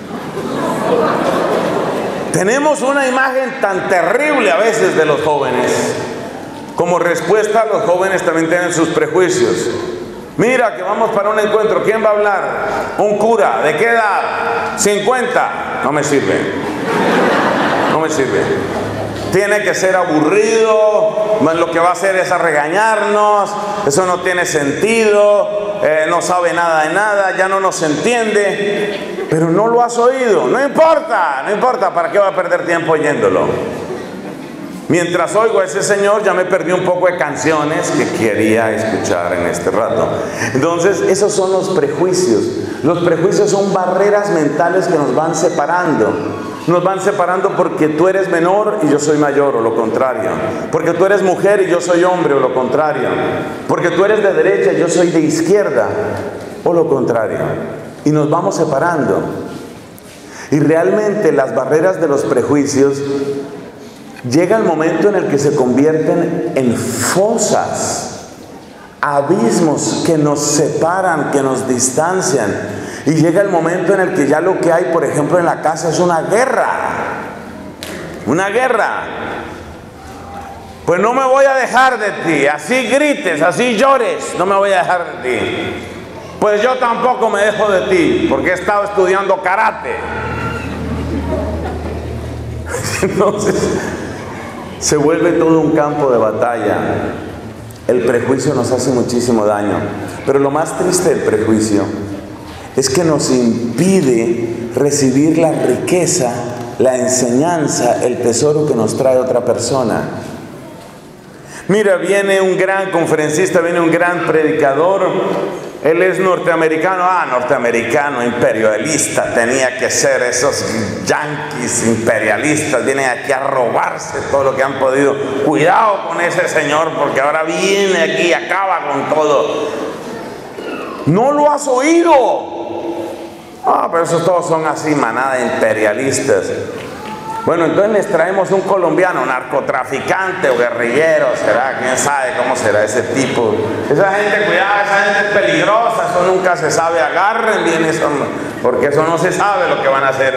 Tenemos una imagen tan terrible a veces de los jóvenes. Como respuesta, los jóvenes también tienen sus prejuicios. Mira que vamos para un encuentro, ¿quién va a hablar? Un cura, ¿de qué edad? cincuenta. No me sirve. No me sirve. Tiene que ser aburrido, lo que va a hacer es a regañarnos, eso no tiene sentido, eh, no sabe nada de nada, ya no nos entiende, pero no lo has oído. No importa, no importa, ¿para qué va a perder tiempo oyéndolo? Mientras oigo a ese señor, ya me perdí un poco de canciones que quería escuchar en este rato. Entonces, esos son los prejuicios. Los prejuicios son barreras mentales que nos van separando. Nos van separando porque tú eres menor y yo soy mayor, o lo contrario. Porque tú eres mujer y yo soy hombre, o lo contrario. Porque tú eres de derecha y yo soy de izquierda, o lo contrario. Y nos vamos separando. Y realmente las barreras de los prejuicios llega el momento en el que se convierten en fosas, abismos que nos separan, que nos distancian. Y llega el momento en el que ya lo que hay, por ejemplo, en la casa es una guerra. Una guerra. Pues no me voy a dejar de ti, así grites, así llores, no me voy a dejar de ti. Pues yo tampoco me dejo de ti, porque he estado estudiando karate. Entonces se vuelve todo un campo de batalla. El prejuicio nos hace muchísimo daño. Pero lo más triste del prejuicio es que nos impide recibir la riqueza, la enseñanza, el tesoro que nos trae otra persona. Mira, viene un gran conferencista, viene un gran predicador. Él es norteamericano, ah, norteamericano, imperialista, tenía que ser esos yanquis imperialistas, vienen aquí a robarse todo lo que han podido. Cuidado con ese señor, porque ahora viene aquí y acaba con todo. ¿No lo has oído? Ah, pero esos todos son así, manada de imperialistas. Bueno, entonces les traemos un colombiano, narcotraficante o guerrillero, será, quién sabe cómo será ese tipo. Esa gente, cuidado, esa gente es peligrosa, eso nunca se sabe, agarren bien eso, porque eso no se sabe lo que van a hacer.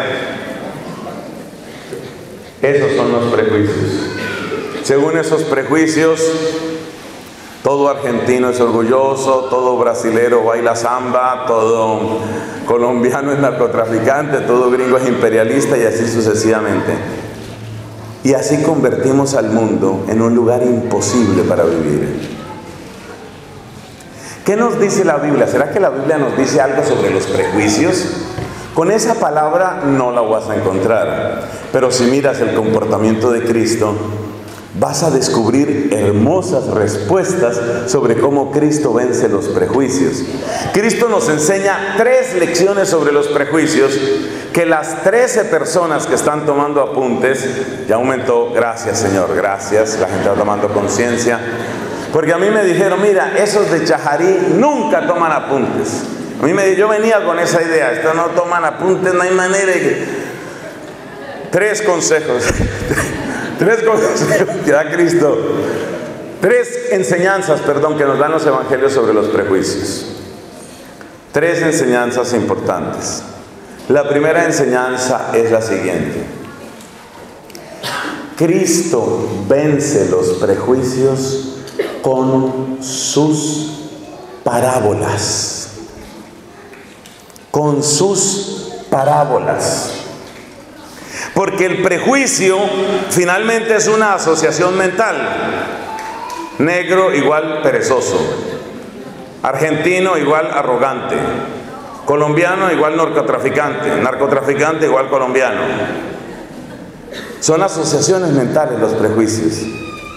Esos son los prejuicios. Según esos prejuicios, todo argentino es orgulloso, todo brasilero baila samba, todo colombiano es narcotraficante, todo gringo es imperialista y así sucesivamente. Y así convertimos al mundo en un lugar imposible para vivir. ¿Qué nos dice la Biblia? ¿Será que la Biblia nos dice algo sobre los prejuicios? Con esa palabra no la vas a encontrar, pero si miras el comportamiento de Cristo, vas a descubrir hermosas respuestas sobre cómo Cristo vence los prejuicios. Cristo nos enseña tres lecciones sobre los prejuicios que las trece personas que están tomando apuntes, ya aumentó, gracias Señor, gracias, la gente está tomando conciencia. Porque a mí me dijeron, mira, esos de Chajarí nunca toman apuntes. A mí me, yo venía con esa idea, estos no toman apuntes, no hay manera de que... Tres consejos, tres consejos que da Cristo, tres enseñanzas, perdón, que nos dan los evangelios sobre los prejuicios. Tres enseñanzas importantes. La primera enseñanza es la siguiente. Cristo vence los prejuicios con sus parábolas. Con sus parábolas. Porque el prejuicio finalmente es una asociación mental. Negro igual perezoso. Argentino igual arrogante. Colombiano igual narcotraficante. Narcotraficante igual colombiano. Son asociaciones mentales los prejuicios.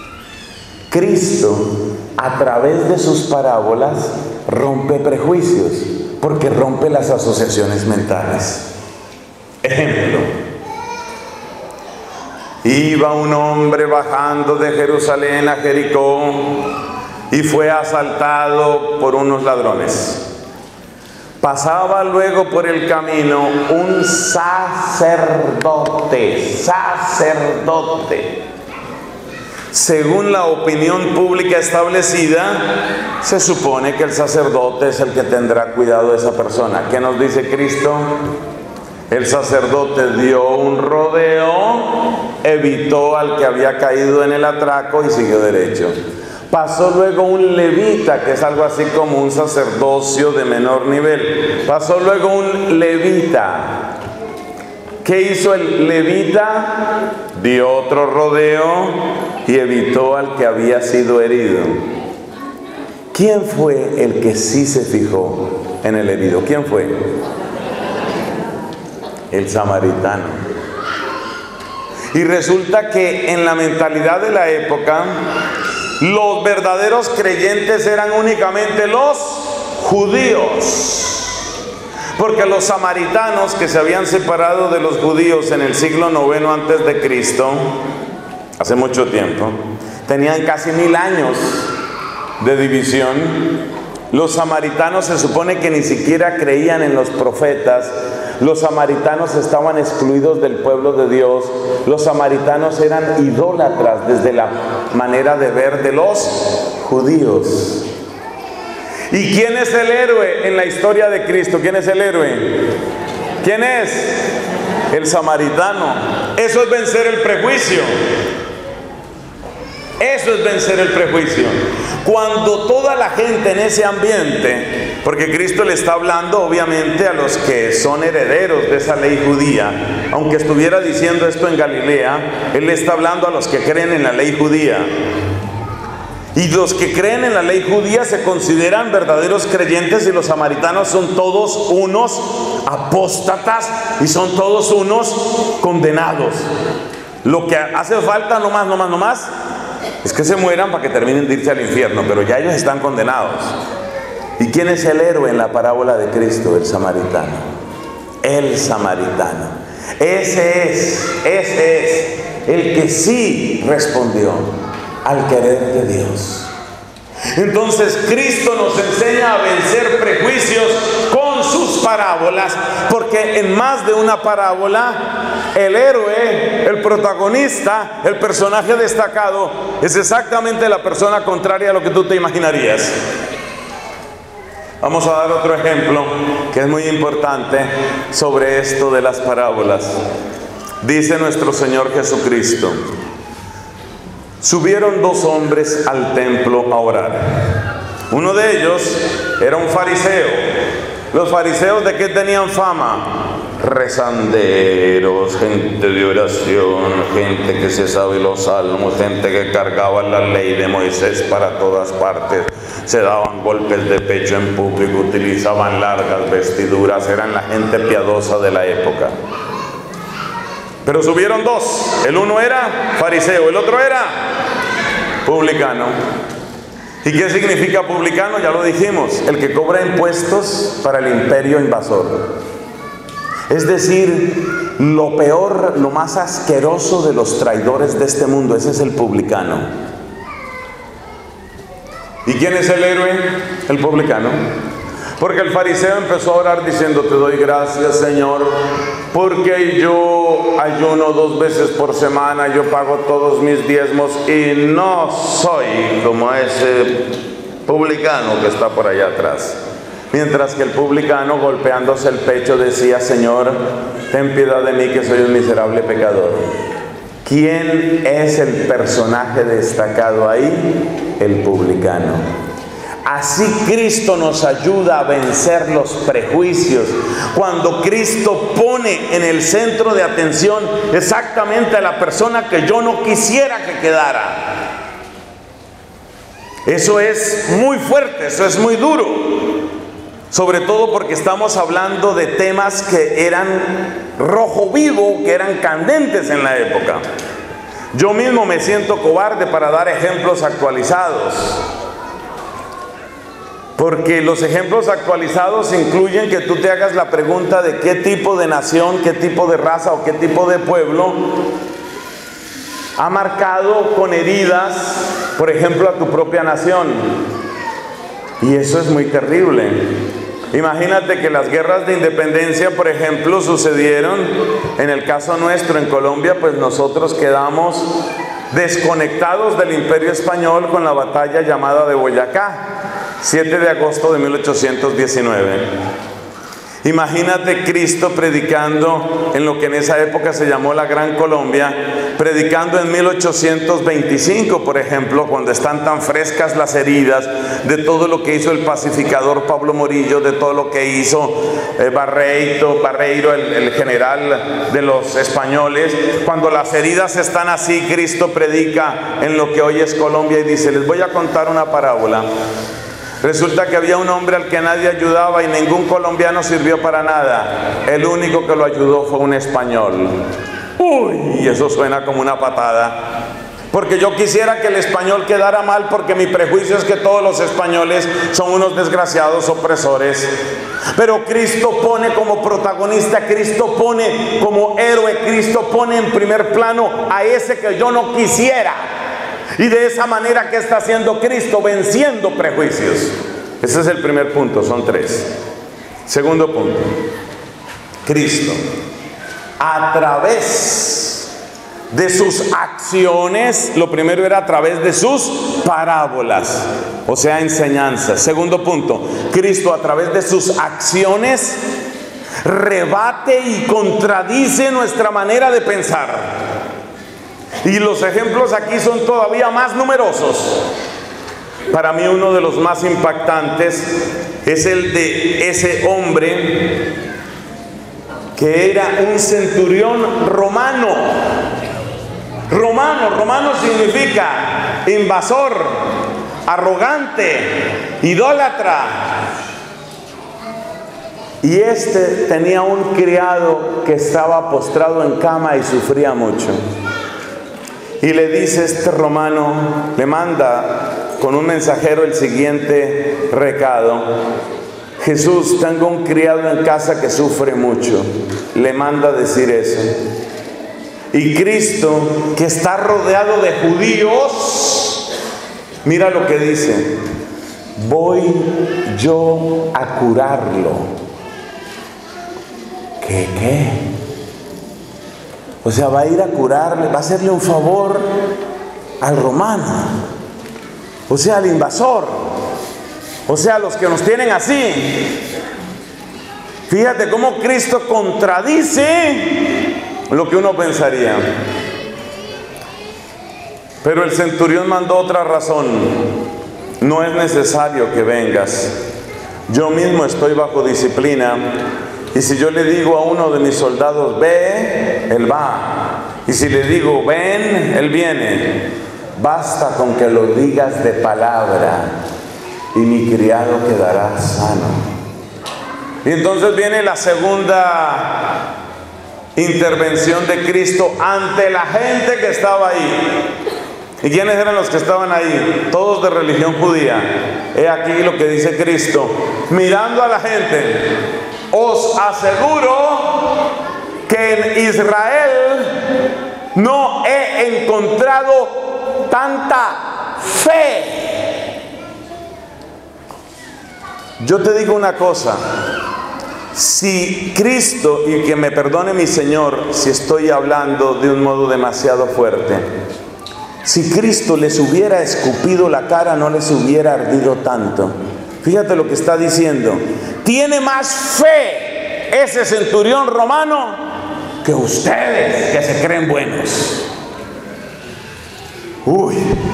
Cristo, a través de sus parábolas, rompe prejuicios, porque rompe las asociaciones mentales. Ejemplo. Iba un hombre bajando de Jerusalén a Jericó y fue asaltado por unos ladrones. Pasaba luego por el camino un sacerdote, sacerdote. Según la opinión pública establecida, se supone que el sacerdote es el que tendrá cuidado de esa persona. ¿Qué nos dice Cristo? El sacerdote dio un rodeo, evitó al que había caído en el atraco y siguió derecho. Pasó luego un levita, que es algo así como un sacerdocio de menor nivel. Pasó luego un levita. ¿Qué hizo el levita? Dio otro rodeo y evitó al que había sido herido. ¿Quién fue el que sí se fijó en el herido? ¿Quién fue? El samaritano. Y resulta que en la mentalidad de la época, los verdaderos creyentes eran únicamente los judíos. Porque los samaritanos, que se habían separado de los judíos en el siglo noveno antes de Cristo, hace mucho tiempo, tenían casi mil años de división. Los samaritanos se supone que ni siquiera creían en los profetas. Los samaritanos estaban excluidos del pueblo de Dios. Los samaritanos eran idólatras desde la manera de ver de los judíos. ¿Y quién es el héroe en la historia de Cristo? ¿Quién es el héroe? ¿Quién es? El samaritano. Eso es vencer el prejuicio. Eso es vencer el prejuicio. Cuando toda la gente en ese ambiente, porque Cristo le está hablando obviamente a los que son herederos de esa ley judía, aunque estuviera diciendo esto en Galilea, Él le está hablando a los que creen en la ley judía. Y los que creen en la ley judía se consideran verdaderos creyentes, y los samaritanos son todos unos apóstatas y son todos unos condenados. Lo que hace falta, no más, no más, no más, es que se mueran para que terminen de irse al infierno, pero ya ellos están condenados. ¿Y quién es el héroe en la parábola de Cristo? El samaritano. El samaritano. Ese es, ese es el que sí respondió al querer de Dios. Entonces Cristo nos enseña a vencer prejuicios con sus parábolas, porque en más de una parábola el héroe, el protagonista, el personaje destacado es exactamente la persona contraria a lo que tú te imaginarías. Vamos a dar otro ejemplo que es muy importante sobre esto de las parábolas. Dice nuestro Señor Jesucristo: subieron dos hombres al templo a orar. Uno de ellos era un fariseo. ¿Los fariseos de qué tenían fama? Rezanderos, gente de oración, gente que se sabe los salmos, gente que cargaba la ley de Moisés para todas partes, se daban golpes de pecho en público, utilizaban largas vestiduras, eran la gente piadosa de la época. Pero subieron dos. El uno era fariseo, el otro era publicano. ¿Y qué significa publicano? Ya lo dijimos, el que cobra impuestos para el imperio invasor. Es decir, lo peor, lo más asqueroso de los traidores de este mundo, ese es el publicano. ¿Y quién es el héroe? El publicano. Porque el fariseo empezó a orar diciendo: te doy gracias, Señor, porque yo ayuno dos veces por semana, yo pago todos mis diezmos y no soy como ese publicano que está por allá atrás. Mientras que el publicano, golpeándose el pecho, decía: Señor, ten piedad de mí, que soy un miserable pecador. ¿Quién es el personaje destacado ahí? El publicano. Así Cristo nos ayuda a vencer los prejuicios. Cuando Cristo pone en el centro de atención exactamente a la persona que yo no quisiera que quedara. Eso es muy fuerte, eso es muy duro. Sobre todo porque estamos hablando de temas que eran rojo vivo, que eran candentes en la época. Yo mismo me siento cobarde para dar ejemplos actualizados, porque los ejemplos actualizados incluyen que tú te hagas la pregunta de qué tipo de nación, qué tipo de raza o qué tipo de pueblo ha marcado con heridas, por ejemplo, a tu propia nación. Y eso es muy terrible. Imagínate que las guerras de independencia, por ejemplo, sucedieron, en el caso nuestro en Colombia, pues nosotros quedamos desconectados del Imperio Español con la batalla llamada de Boyacá, siete de agosto de mil ochocientos diecinueve. Imagínate Cristo predicando en lo que en esa época se llamó la Gran Colombia, predicando en mil ochocientos veinticinco, por ejemplo, cuando están tan frescas las heridas de todo lo que hizo el pacificador Pablo Morillo, de todo lo que hizo eh, Barreiro, Barreiro el, el general de los españoles. Cuando las heridas están así, Cristo predica en lo que hoy es Colombia y dice: les voy a contar una parábola. Resulta que había un hombre al que nadie ayudaba y ningún colombiano sirvió para nada. El único que lo ayudó fue un español. Uy, y eso suena como una patada. Porque yo quisiera que el español quedara mal, porque mi prejuicio es que todos los españoles son unos desgraciados opresores. Pero Cristo pone como protagonista, Cristo pone como héroe, Cristo pone en primer plano a ese que yo no quisiera. Y de esa manera, ¿qué está haciendo Cristo? Venciendo prejuicios. Ese es el primer punto, son tres. Segundo punto, Cristo, a través de sus acciones, lo primero era a través de sus parábolas, o sea, enseñanzas. Segundo punto, Cristo a través de sus acciones rebate y contradice nuestra manera de pensar. Y los ejemplos aquí son todavía más numerosos. Para mí uno de los más impactantes es el de ese hombre que era un centurión romano. Romano, romano significa invasor, arrogante, idólatra. Y este tenía un criado que estaba postrado en cama y sufría mucho. Y le dice este romano, le manda con un mensajero el siguiente recado: Jesús, tengo un criado en casa que sufre mucho. Le manda a decir eso. Y Cristo, que está rodeado de judíos, mira lo que dice: voy yo a curarlo. ¿Qué qué? O sea, va a ir a curarle, va a hacerle un favor al romano, o sea, al invasor, o sea, a los que nos tienen así. Fíjate cómo Cristo contradice lo que uno pensaría. Pero el centurión mandó otra razón: no es necesario que vengas, yo mismo estoy bajo disciplina. Y si yo le digo a uno de mis soldados, ve, él va. Y si le digo, ven, él viene. Basta con que lo digas de palabra y mi criado quedará sano. Y entonces viene la segunda intervención de Cristo ante la gente que estaba ahí. ¿Y quiénes eran los que estaban ahí? Todos de religión judía. He aquí lo que dice Cristo, mirando a la gente: os aseguro que en Israel no he encontrado tanta fe Yo te digo una cosa, si Cristo, y que me perdone mi Señor si estoy hablando de un modo demasiado fuerte, si Cristo les hubiera escupido la cara, no les hubiera ardido tanto. Fíjate lo que está diciendo. Tiene más fe ese centurión romano que ustedes que se creen buenos. Uy,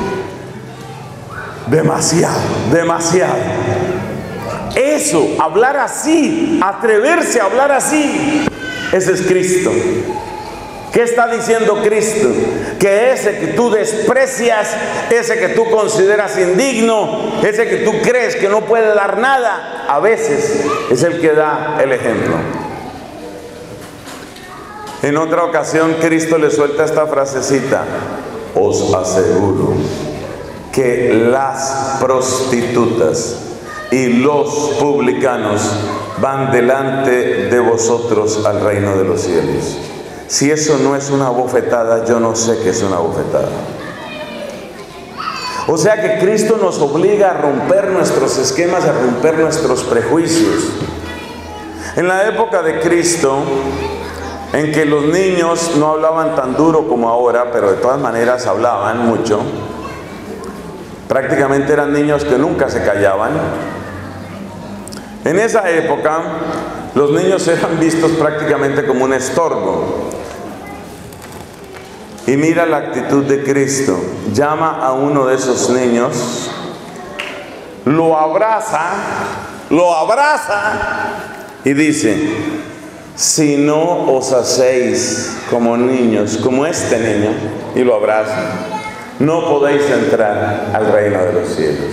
demasiado, demasiado. Eso, hablar así, atreverse a hablar así, ese es Cristo. ¿Qué está diciendo Cristo? Que ese que tú desprecias, ese que tú consideras indigno, ese que tú crees que no puede dar nada, a veces es el que da el ejemplo. En otra ocasión Cristo le suelta esta frasecita: os aseguro que las prostitutas y los publicanos van delante de vosotros al reino de los cielos. Si eso no es una bofetada, yo no sé qué es una bofetada. O sea que Cristo nos obliga a romper nuestros esquemas, a romper nuestros prejuicios. En la época de Cristo, en que los niños no hablaban tan duro como ahora, pero de todas maneras hablaban mucho, prácticamente eran niños que nunca se callaban. En esa época, los niños eran vistos prácticamente como un estorbo. Y mira la actitud de Cristo. Llama a uno de esos niños, lo abraza, lo abraza y dice: si no os hacéis como niños, como este niño, y lo abraza, no podéis entrar al reino de los cielos.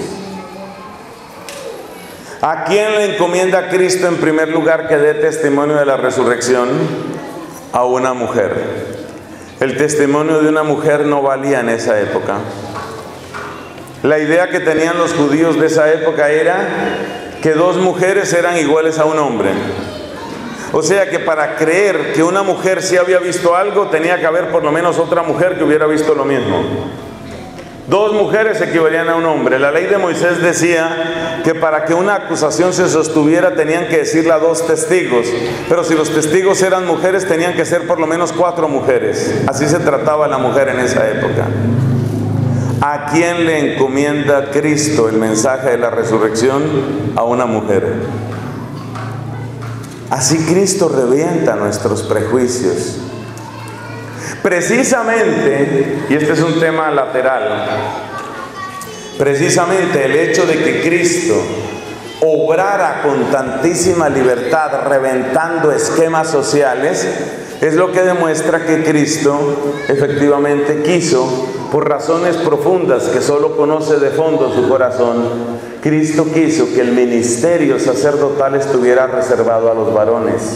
¿A quién le encomienda Cristo en primer lugar que dé testimonio de la resurrección? A una mujer. El testimonio de una mujer no valía en esa época. La idea que tenían los judíos de esa época era que dos mujeres eran iguales a un hombre. O sea que para creer que una mujer sí había visto algo, tenía que haber por lo menos otra mujer que hubiera visto lo mismo. Dos mujeres equivalían a un hombre. La ley de Moisés decía que para que una acusación se sostuviera tenían que decirle a dos testigos. Pero si los testigos eran mujeres, tenían que ser por lo menos cuatro mujeres. Así se trataba a la mujer en esa época. ¿A quién le encomienda Cristo el mensaje de la resurrección? A una mujer. Así Cristo revienta nuestros prejuicios. Precisamente, y este es un tema lateral, precisamente el hecho de que Cristo obrara con tantísima libertad, reventando esquemas sociales, es lo que demuestra que Cristo efectivamente quiso, por razones profundas que solo conoce de fondo su corazón, Cristo quiso que el ministerio sacerdotal estuviera reservado a los varones.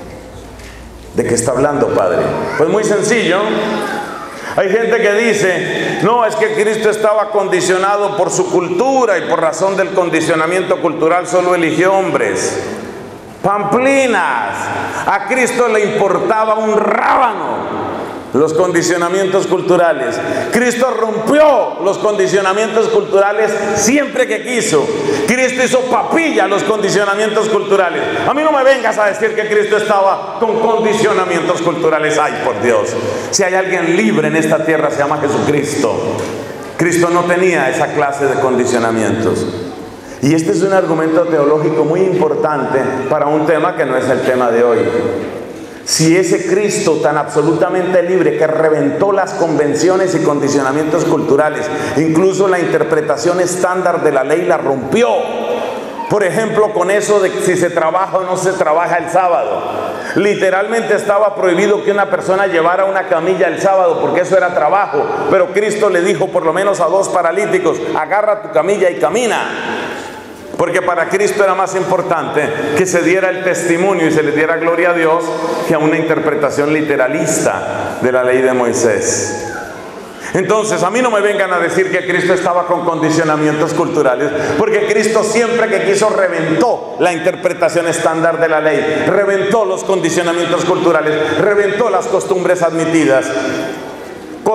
¿De qué está hablando, Padre? Pues muy sencillo. Hay gente que dice: no, es que Cristo estaba condicionado por su cultura y por razón del condicionamiento cultural solo eligió hombres. Pamplinas. A Cristo le importaba un rábano los condicionamientos culturales. Cristo rompió los condicionamientos culturales siempre que quiso. Cristo hizo papilla los condicionamientos culturales. A mí no me vengas a decir que Cristo estaba con condicionamientos culturales. Ay, por Dios, si hay alguien libre en esta tierra se llama Jesucristo. Cristo no tenía esa clase de condicionamientos. Y este es un argumento teológico muy importante para un tema que no es el tema de hoy. Si ese Cristo tan absolutamente libre, que reventó las convenciones y condicionamientos culturales, incluso la interpretación estándar de la ley la rompió. Por ejemplo, con eso de si se trabaja o no se trabaja el sábado. Literalmente estaba prohibido que una persona llevara una camilla el sábado, porque eso era trabajo. Pero Cristo le dijo por lo menos a dos paralíticos: agarra tu camilla y camina. Porque para Cristo era más importante que se diera el testimonio y se le diera gloria a Dios que a una interpretación literalista de la ley de Moisés. Entonces, a mí no me vengan a decir que Cristo estaba con condicionamientos culturales, porque Cristo siempre que quiso reventó la interpretación estándar de la ley, reventó los condicionamientos culturales, reventó las costumbres admitidas.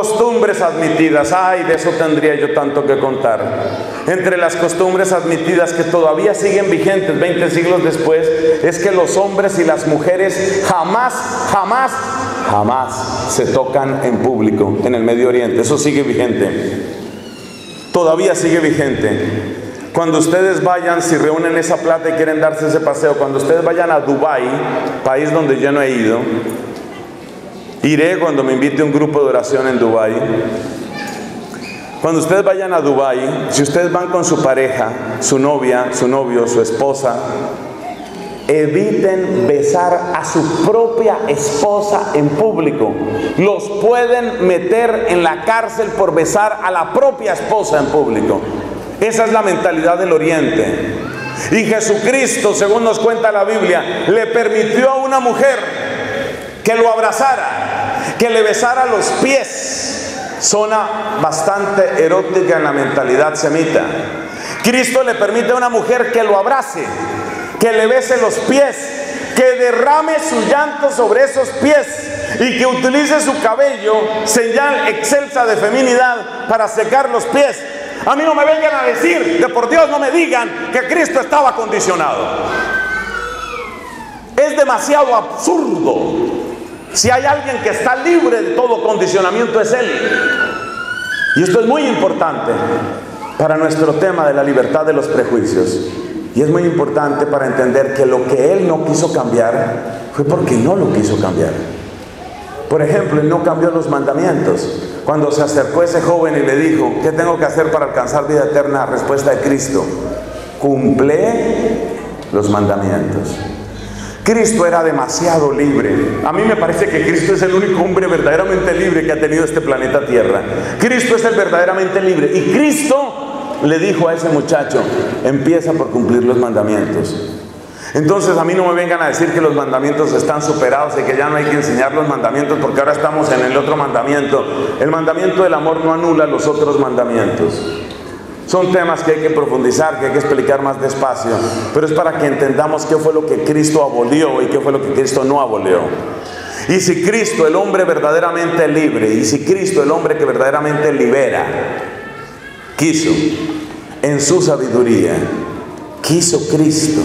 Costumbres admitidas, ay, de eso tendría yo tanto que contar. Entre las costumbres admitidas que todavía siguen vigentes veinte siglos después, es que los hombres y las mujeres jamás, jamás, jamás se tocan en público en el Medio Oriente. Eso sigue vigente, todavía sigue vigente. Cuando ustedes vayan, si reúnen esa plata y quieren darse ese paseo, cuando ustedes vayan a Dubái, país donde yo no he ido, iré cuando me invite un grupo de oración en Dubái. Cuando ustedes vayan a Dubái, si ustedes van con su pareja, su novia, su novio, su esposa, eviten besar a su propia esposa en público. Los pueden meter en la cárcel por besar a la propia esposa en público. Esa es la mentalidad del Oriente. Y Jesucristo, según nos cuenta la Biblia, le permitió a una mujer que lo abrazara, que le besara los pies. Zona bastante erótica en la mentalidad semita. Cristo le permite a una mujer que lo abrace, que le bese los pies, que derrame su llanto sobre esos pies y que utilice su cabello, señal excelsa de feminidad, para secar los pies. A mí no me vengan a decir, de por Dios no me digan que Cristo estaba condicionado. Es demasiado absurdo. Si hay alguien que está libre de todo condicionamiento, es Él. Y esto es muy importante para nuestro tema de la libertad de los prejuicios. Y es muy importante para entender que lo que Él no quiso cambiar fue porque no lo quiso cambiar. Por ejemplo, Él no cambió los mandamientos. Cuando se acercó ese joven y le dijo, ¿qué tengo que hacer para alcanzar vida eterna? Respuesta de Cristo: cumple los mandamientos. Cristo era demasiado libre. A mí me parece que Cristo es el único hombre verdaderamente libre que ha tenido este planeta Tierra. Cristo es el verdaderamente libre. Y Cristo le dijo a ese muchacho: empieza por cumplir los mandamientos. Entonces a mí no me vengan a decir que los mandamientos están superados y que ya no hay que enseñar los mandamientos porque ahora estamos en el otro mandamiento. El mandamiento del amor no anula los otros mandamientos. Son temas que hay que profundizar, que hay que explicar más despacio, pero es para que entendamos qué fue lo que Cristo abolió y qué fue lo que Cristo no abolió. Y si Cristo, el hombre verdaderamente libre, y si Cristo, el hombre que verdaderamente libera, quiso, en su sabiduría, quiso Cristo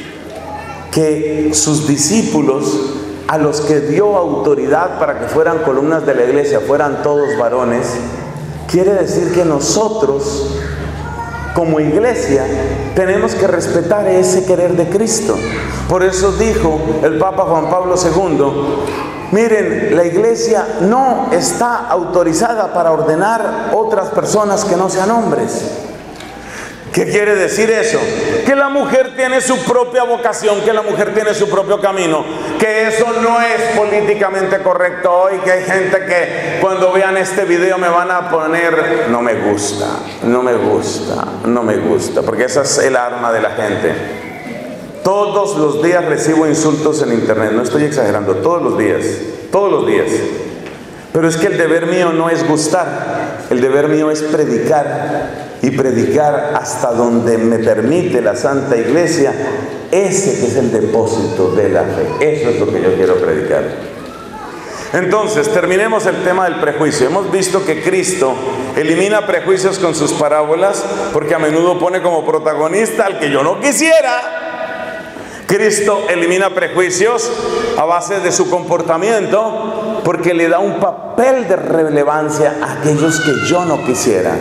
que sus discípulos, a los que dio autoridad para que fueran columnas de la iglesia, fueran todos varones, quiere decir que nosotros, como iglesia, tenemos que respetar ese querer de Cristo. Por eso dijo el Papa Juan Pablo segundo, miren, la iglesia no está autorizada para ordenar otras personas que no sean hombres. ¿Qué quiere decir eso? Que la mujer tiene su propia vocación, que la mujer tiene su propio camino, que eso no es políticamente correcto hoy, que hay gente que cuando vean este video me van a poner no me gusta, no me gusta, no me gusta, porque esa es el arma de la gente. Todos los días recibo insultos en internet, no estoy exagerando, todos los días, todos los días. Pero es que el deber mío no es gustar, el deber mío es predicar. Y predicar hasta donde me permite la Santa Iglesia, ese que es el depósito de la fe. Eso es lo que yo quiero predicar. Entonces, terminemos el tema del prejuicio. Hemos visto que Cristo elimina prejuicios con sus parábolas, porque a menudo pone como protagonista al que yo no quisiera. Cristo elimina prejuicios a base de su comportamiento, porque le da un papel de relevancia a aquellos que yo no quisiera.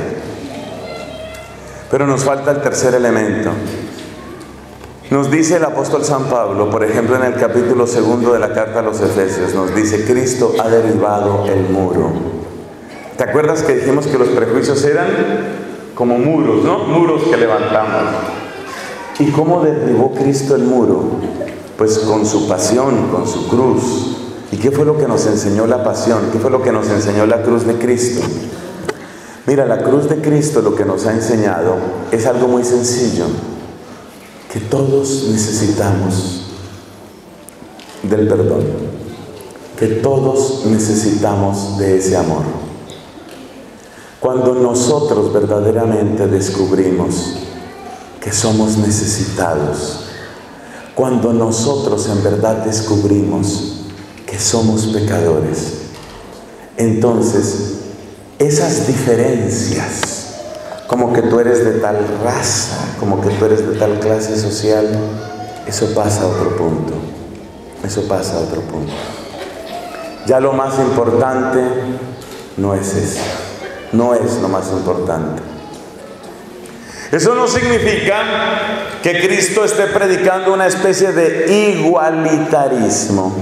Pero nos falta el tercer elemento. Nos dice el apóstol San Pablo, por ejemplo, en el capítulo segundo de la carta a los Efesios, nos dice: Cristo ha derribado el muro. ¿Te acuerdas que dijimos que los prejuicios eran como muros, ¿no? Muros que levantamos. ¿Y cómo derribó Cristo el muro? Pues con su pasión, con su cruz. ¿Y qué fue lo que nos enseñó la pasión? ¿Qué fue lo que nos enseñó la cruz de Cristo? Mira, la cruz de Cristo lo que nos ha enseñado es algo muy sencillo, que todos necesitamos del perdón, que todos necesitamos de ese amor. Cuando nosotros verdaderamente descubrimos que somos necesitados, cuando nosotros en verdad descubrimos que somos pecadores, entonces esas diferencias, como que tú eres de tal raza, como que tú eres de tal clase social, eso pasa a otro punto, eso pasa a otro punto. Ya lo más importante no es eso, no es lo más importante. Eso no significa que Cristo esté predicando una especie de igualitarismo.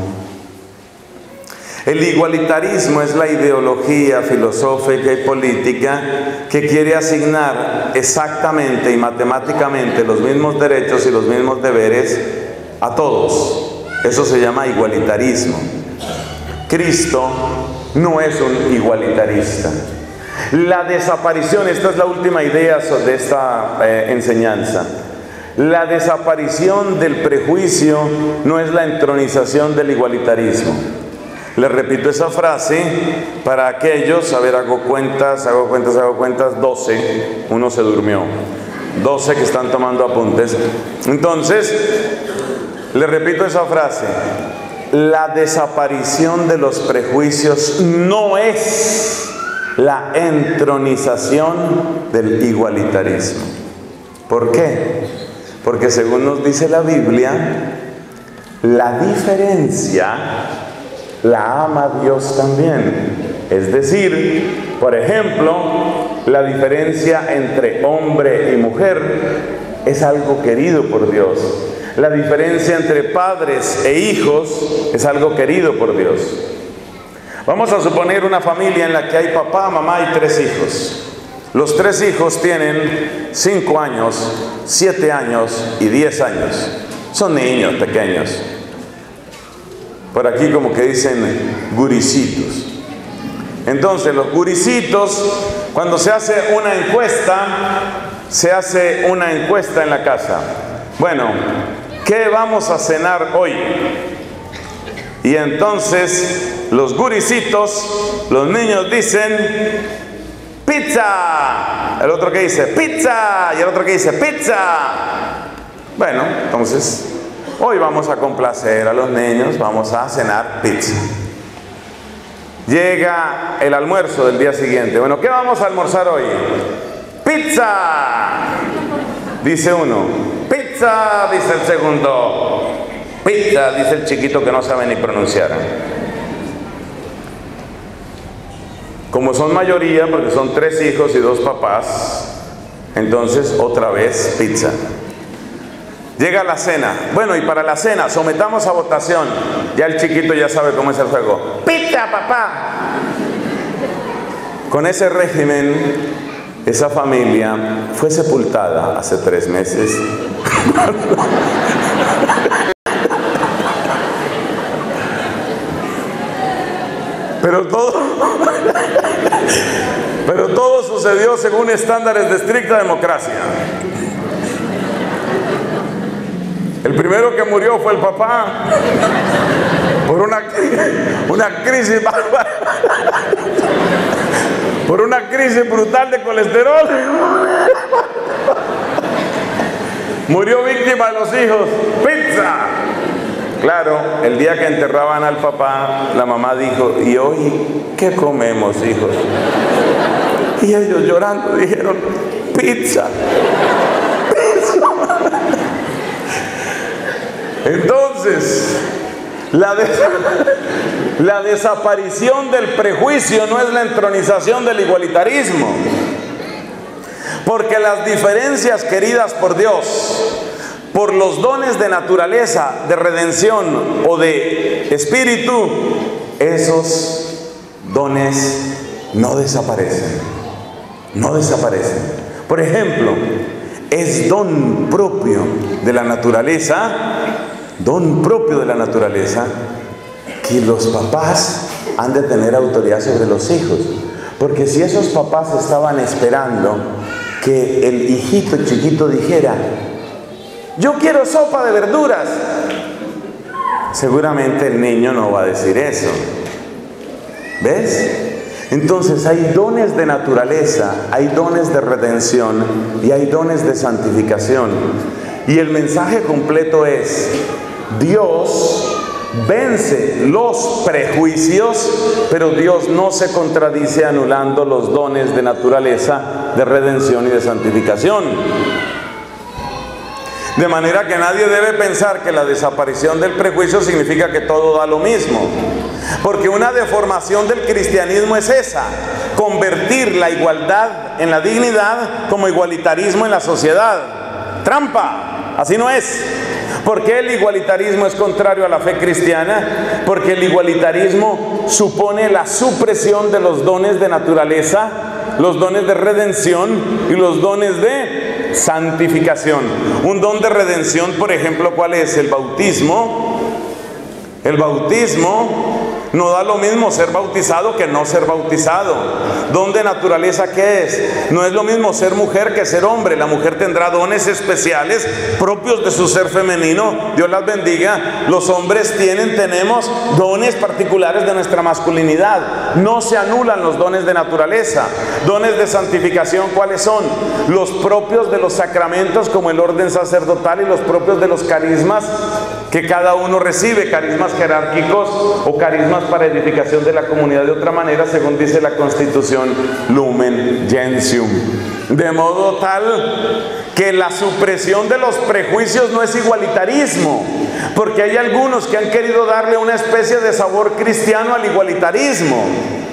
El igualitarismo es la ideología filosófica y política que quiere asignar exactamente y matemáticamente los mismos derechos y los mismos deberes a todos. Eso se llama igualitarismo. Cristo no es un igualitarista. La desaparición, esta es la última idea de esta eh, enseñanza. La desaparición del prejuicio no es la entronización del igualitarismo. Les repito esa frase para aquellos, a ver, hago cuentas, hago cuentas, hago cuentas, doce, uno se durmió, doce que están tomando apuntes. Entonces, les repito esa frase, la desaparición de los prejuicios no es la entronización del igualitarismo. ¿Por qué? Porque según nos dice la Biblia, la diferencia la ama Dios también. Es decir, por ejemplo, la diferencia entre hombre y mujer es algo querido por Dios. La diferencia entre padres e hijos es algo querido por Dios. Vamos a suponer una familia en la que hay papá, mamá y tres hijos. Los tres hijos tienen cinco años, siete años y diez años. Son niños pequeños. Por aquí como que dicen guricitos. Entonces los guricitos, cuando se hace una encuesta, se hace una encuesta en la casa. Bueno, ¿qué vamos a cenar hoy? Y entonces los guricitos, los niños dicen pizza. El otro que dice pizza. Y el otro que dice pizza. Bueno, entonces hoy vamos a complacer a los niños, vamos a cenar pizza. Llega el almuerzo del día siguiente. Bueno, ¿qué vamos a almorzar hoy? ¡Pizza! Dice uno. ¡Pizza! Dice el segundo. ¡Pizza! Dice el chiquito que no sabe ni pronunciar. Como son mayoría, porque son tres hijos y dos papás, entonces otra vez pizza. Llega la cena. Bueno, y para la cena, sometamos a votación. Ya el chiquito ya sabe cómo es el juego. ¡Pizza, papá! Con ese régimen, esa familia fue sepultada hace tres meses. Pero todo, pero todo sucedió según estándares de estricta democracia. El primero que murió fue el papá por una, una crisis por una crisis brutal de colesterol. Murió víctima de los hijos. ¡Pizza! Claro, el día que enterraban al papá, la mamá dijo, ¿y hoy qué comemos, hijos? Y ellos llorando dijeron, pizza. Pizza. Entonces, la, des la desaparición del prejuicio no es la entronización del igualitarismo. Porque las diferencias queridas por Dios, por los dones de naturaleza, de redención o de espíritu, esos dones no desaparecen, no desaparecen. Por ejemplo, es don propio de la naturaleza, don propio de la naturaleza, que los papás han de tener autoridad sobre los hijos. Porque si esos papás estaban esperando que el hijito chiquito dijera, yo quiero sopa de verduras, seguramente el niño no va a decir eso. ¿Ves? Entonces hay dones de naturaleza, hay dones de redención y hay dones de santificación. Y el mensaje completo es, Dios vence los prejuicios, pero Dios no se contradice anulando los dones de naturaleza, de redención y de santificación. De manera que nadie debe pensar que la desaparición del prejuicio significa que todo da lo mismo. Porque una deformación del cristianismo es esa: convertir la igualdad en la dignidad como igualitarismo en la sociedad. ¡Trampa! Así no es. ¿Por qué el igualitarismo es contrario a la fe cristiana? Porque el igualitarismo supone la supresión de los dones de naturaleza, los dones de redención y los dones de santificación. Un don de redención, por ejemplo, ¿cuál es? El bautismo. El bautismo no da lo mismo ser bautizado que no ser bautizado. ¿Don de naturaleza qué es? No es lo mismo ser mujer que ser hombre. La mujer tendrá dones especiales propios de su ser femenino. Dios las bendiga. Los hombres tienen, tenemos dones particulares de nuestra masculinidad. No se anulan los dones de naturaleza. Dones de santificación, ¿cuáles son? Los propios de los sacramentos, como el orden sacerdotal, y los propios de los carismas que cada uno recibe, carismas jerárquicos o carismas para edificación de la comunidad de otra manera, según dice la Constitución Lumen Gentium. De modo tal que la supresión de los prejuicios no es igualitarismo, porque hay algunos que han querido darle una especie de sabor cristiano al igualitarismo.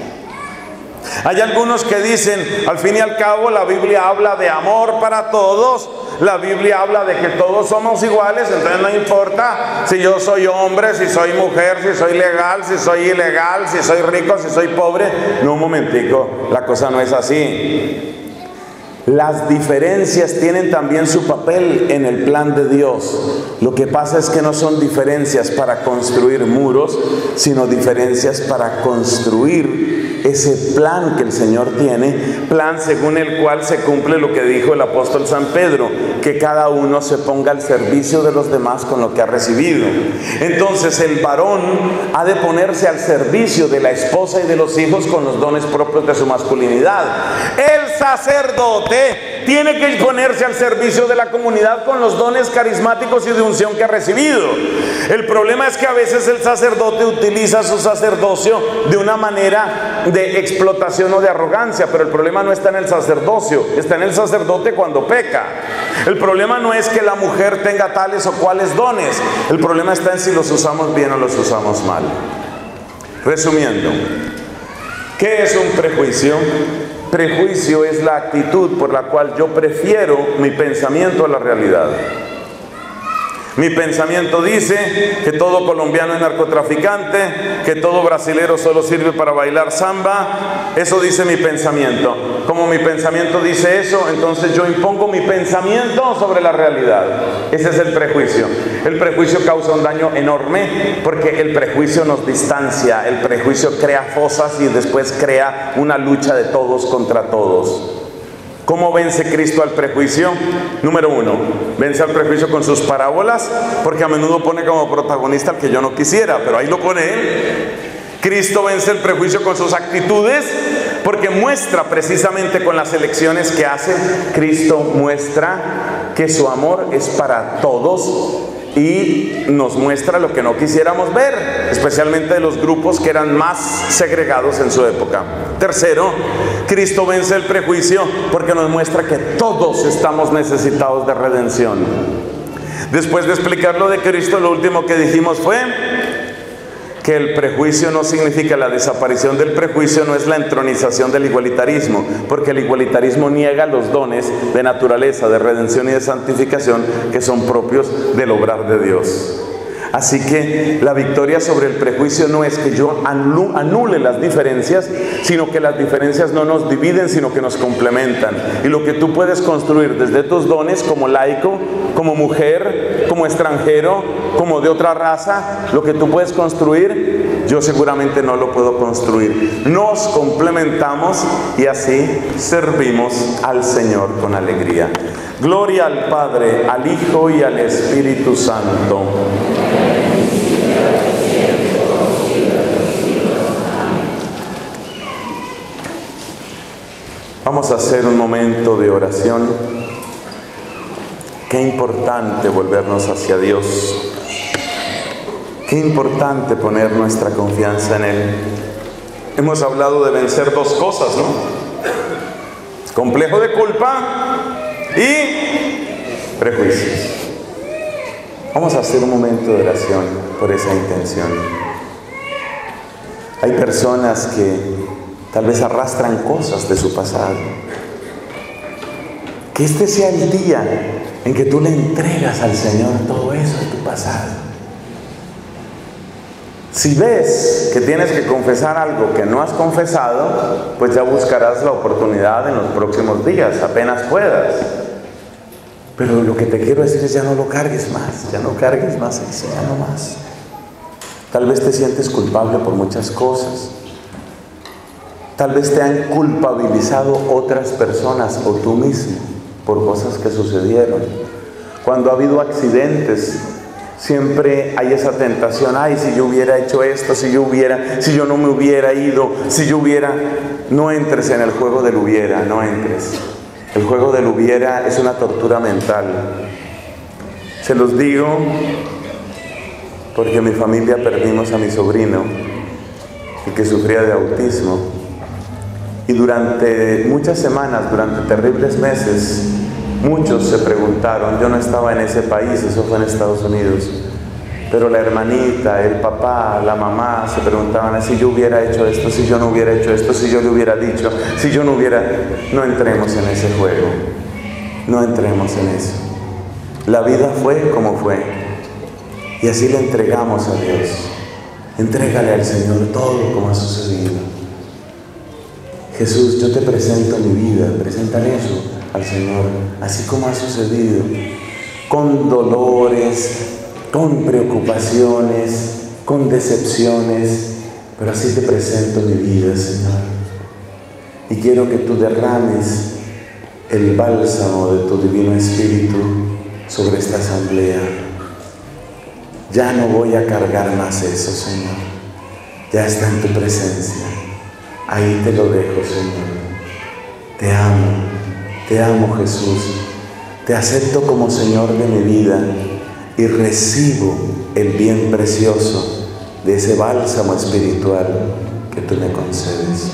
Hay algunos que dicen, al fin y al cabo la Biblia habla de amor para todos, la Biblia habla de que todos somos iguales, entonces no importa si yo soy hombre, si soy mujer, si soy legal, si soy ilegal, si soy rico, si soy pobre. No, un momentico, la cosa no es así. Las diferencias tienen también su papel en el plan de Dios. Lo que pasa es que no son diferencias para construir muros, sino diferencias para construir ese plan que el Señor tiene, plan según el cual se cumple lo que dijo el apóstol San Pedro, que cada uno se ponga al servicio de los demás con lo que ha recibido. Entonces el varón ha de ponerse al servicio de la esposa y de los hijos con los dones propios de su masculinidad. El sacerdote tiene que ponerse al servicio de la comunidad con los dones carismáticos y de unción que ha recibido. El problema es que a veces el sacerdote utiliza su sacerdocio de una manera de explotación o de arrogancia, pero el problema no está en el sacerdocio, está en el sacerdote cuando peca. El problema no es que la mujer tenga tales o cuales dones, el problema está en si los usamos bien o los usamos mal. Resumiendo, ¿qué es un prejuicio? Prejuicio es la actitud por la cual yo prefiero mi pensamiento a la realidad. Mi pensamiento dice que todo colombiano es narcotraficante, que todo brasilero solo sirve para bailar samba. Eso dice mi pensamiento. Como mi pensamiento dice eso, entonces yo impongo mi pensamiento sobre la realidad. Ese es el prejuicio. El prejuicio causa un daño enorme porque el prejuicio nos distancia. El prejuicio crea fosas y después crea una lucha de todos contra todos. ¿Cómo vence Cristo al prejuicio? Número uno, vence al prejuicio con sus parábolas, porque a menudo pone como protagonista al que yo no quisiera, pero ahí lo pone él. Cristo vence el prejuicio con sus actitudes, porque muestra precisamente con las elecciones que hace, Cristo muestra que su amor es para todos y nos muestra lo que no quisiéramos ver, especialmente de los grupos que eran más segregados en su época. Tercero, Cristo vence el prejuicio porque nos muestra que todos estamos necesitados de redención. Después de explicar lo de Cristo, lo último que dijimos fue que el prejuicio no significa la desaparición del prejuicio, no es la entronización del igualitarismo, porque el igualitarismo niega los dones de naturaleza, de redención y de santificación que son propios del obrar de Dios. Así que la victoria sobre el prejuicio no es que yo anule las diferencias, sino que las diferencias no nos dividen, sino que nos complementan. Y lo que tú puedes construir desde tus dones como laico, como mujer, como extranjero, como de otra raza, lo que tú puedes construir, yo seguramente no lo puedo construir. Nos complementamos y así servimos al Señor con alegría. Gloria al Padre, al Hijo y al Espíritu Santo. Vamos a hacer un momento de oración. Qué importante volvernos hacia Dios. Qué importante poner nuestra confianza en Él. Hemos hablado de vencer dos cosas, ¿no? Complejo de culpa y prejuicios. Vamos a hacer un momento de oración por esa intención. Hay personas que tal vez arrastran cosas de su pasado. Que este sea el día en que tú le entregas al Señor todo eso de tu pasado. Si ves que tienes que confesar algo que no has confesado, pues ya buscarás la oportunidad en los próximos días, apenas puedas. Pero lo que te quiero decir es: ya no lo cargues más, ya no cargues más eso, ya no más. Tal vez te sientes culpable por muchas cosas. Tal vez te han culpabilizado otras personas o tú mismo por cosas que sucedieron. Cuando ha habido accidentes, siempre hay esa tentación: ay, si yo hubiera hecho esto, si yo hubiera, si yo no me hubiera ido, si yo hubiera... No entres en el juego del hubiera, no entres. El juego del hubiera es una tortura mental. Se los digo porque en mi familia perdimos a mi sobrino, el que sufría de autismo. Y durante muchas semanas, durante terribles meses, muchos se preguntaron, yo no estaba en ese país, eso fue en Estados Unidos, pero la hermanita, el papá, la mamá se preguntaban: si yo hubiera hecho esto, si yo no hubiera hecho esto, si yo le hubiera dicho, si yo no hubiera... No entremos en ese juego, no entremos en eso. La vida fue como fue, y así le entregamos a Dios. Entrégale al Señor todo como ha sucedido. Jesús, yo te presento mi vida, preséntale eso al Señor, así como ha sucedido, con dolores, con preocupaciones, con decepciones, pero así te presento mi vida, Señor. Y quiero que tú derrames el bálsamo de tu Divino Espíritu sobre esta asamblea. Ya no voy a cargar más eso, Señor. Ya está en tu presencia. Ahí te lo dejo, Señor. Te amo, te amo, Jesús. Te acepto como Señor de mi vida y recibo el bien precioso de ese bálsamo espiritual que tú me concedes.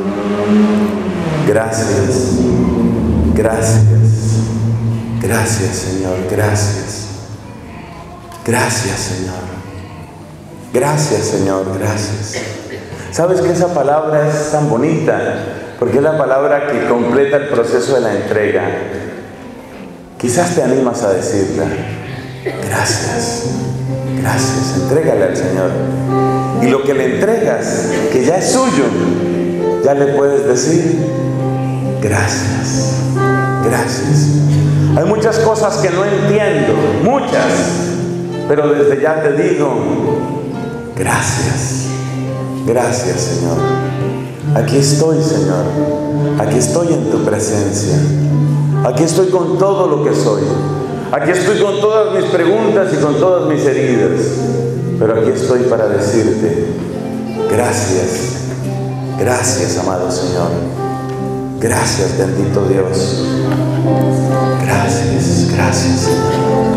Gracias, gracias, gracias, Señor, gracias. Gracias, Señor. Gracias, Señor, gracias. ¿Sabes que esa palabra es tan bonita? Porque es la palabra que completa el proceso de la entrega. Quizás te animas a decirla. Gracias, gracias, entrégale al Señor. Y lo que le entregas, que ya es suyo, ya le puedes decir: gracias, gracias. Hay muchas cosas que no entiendo, muchas, pero desde ya te digo: gracias, gracias, Señor. Aquí estoy, Señor, aquí estoy en tu presencia, aquí estoy con todo lo que soy. Aquí estoy con todas mis preguntas y con todas mis heridas, pero aquí estoy para decirte: gracias, gracias, amado Señor. Gracias, bendito Dios. Gracias, gracias, Señor.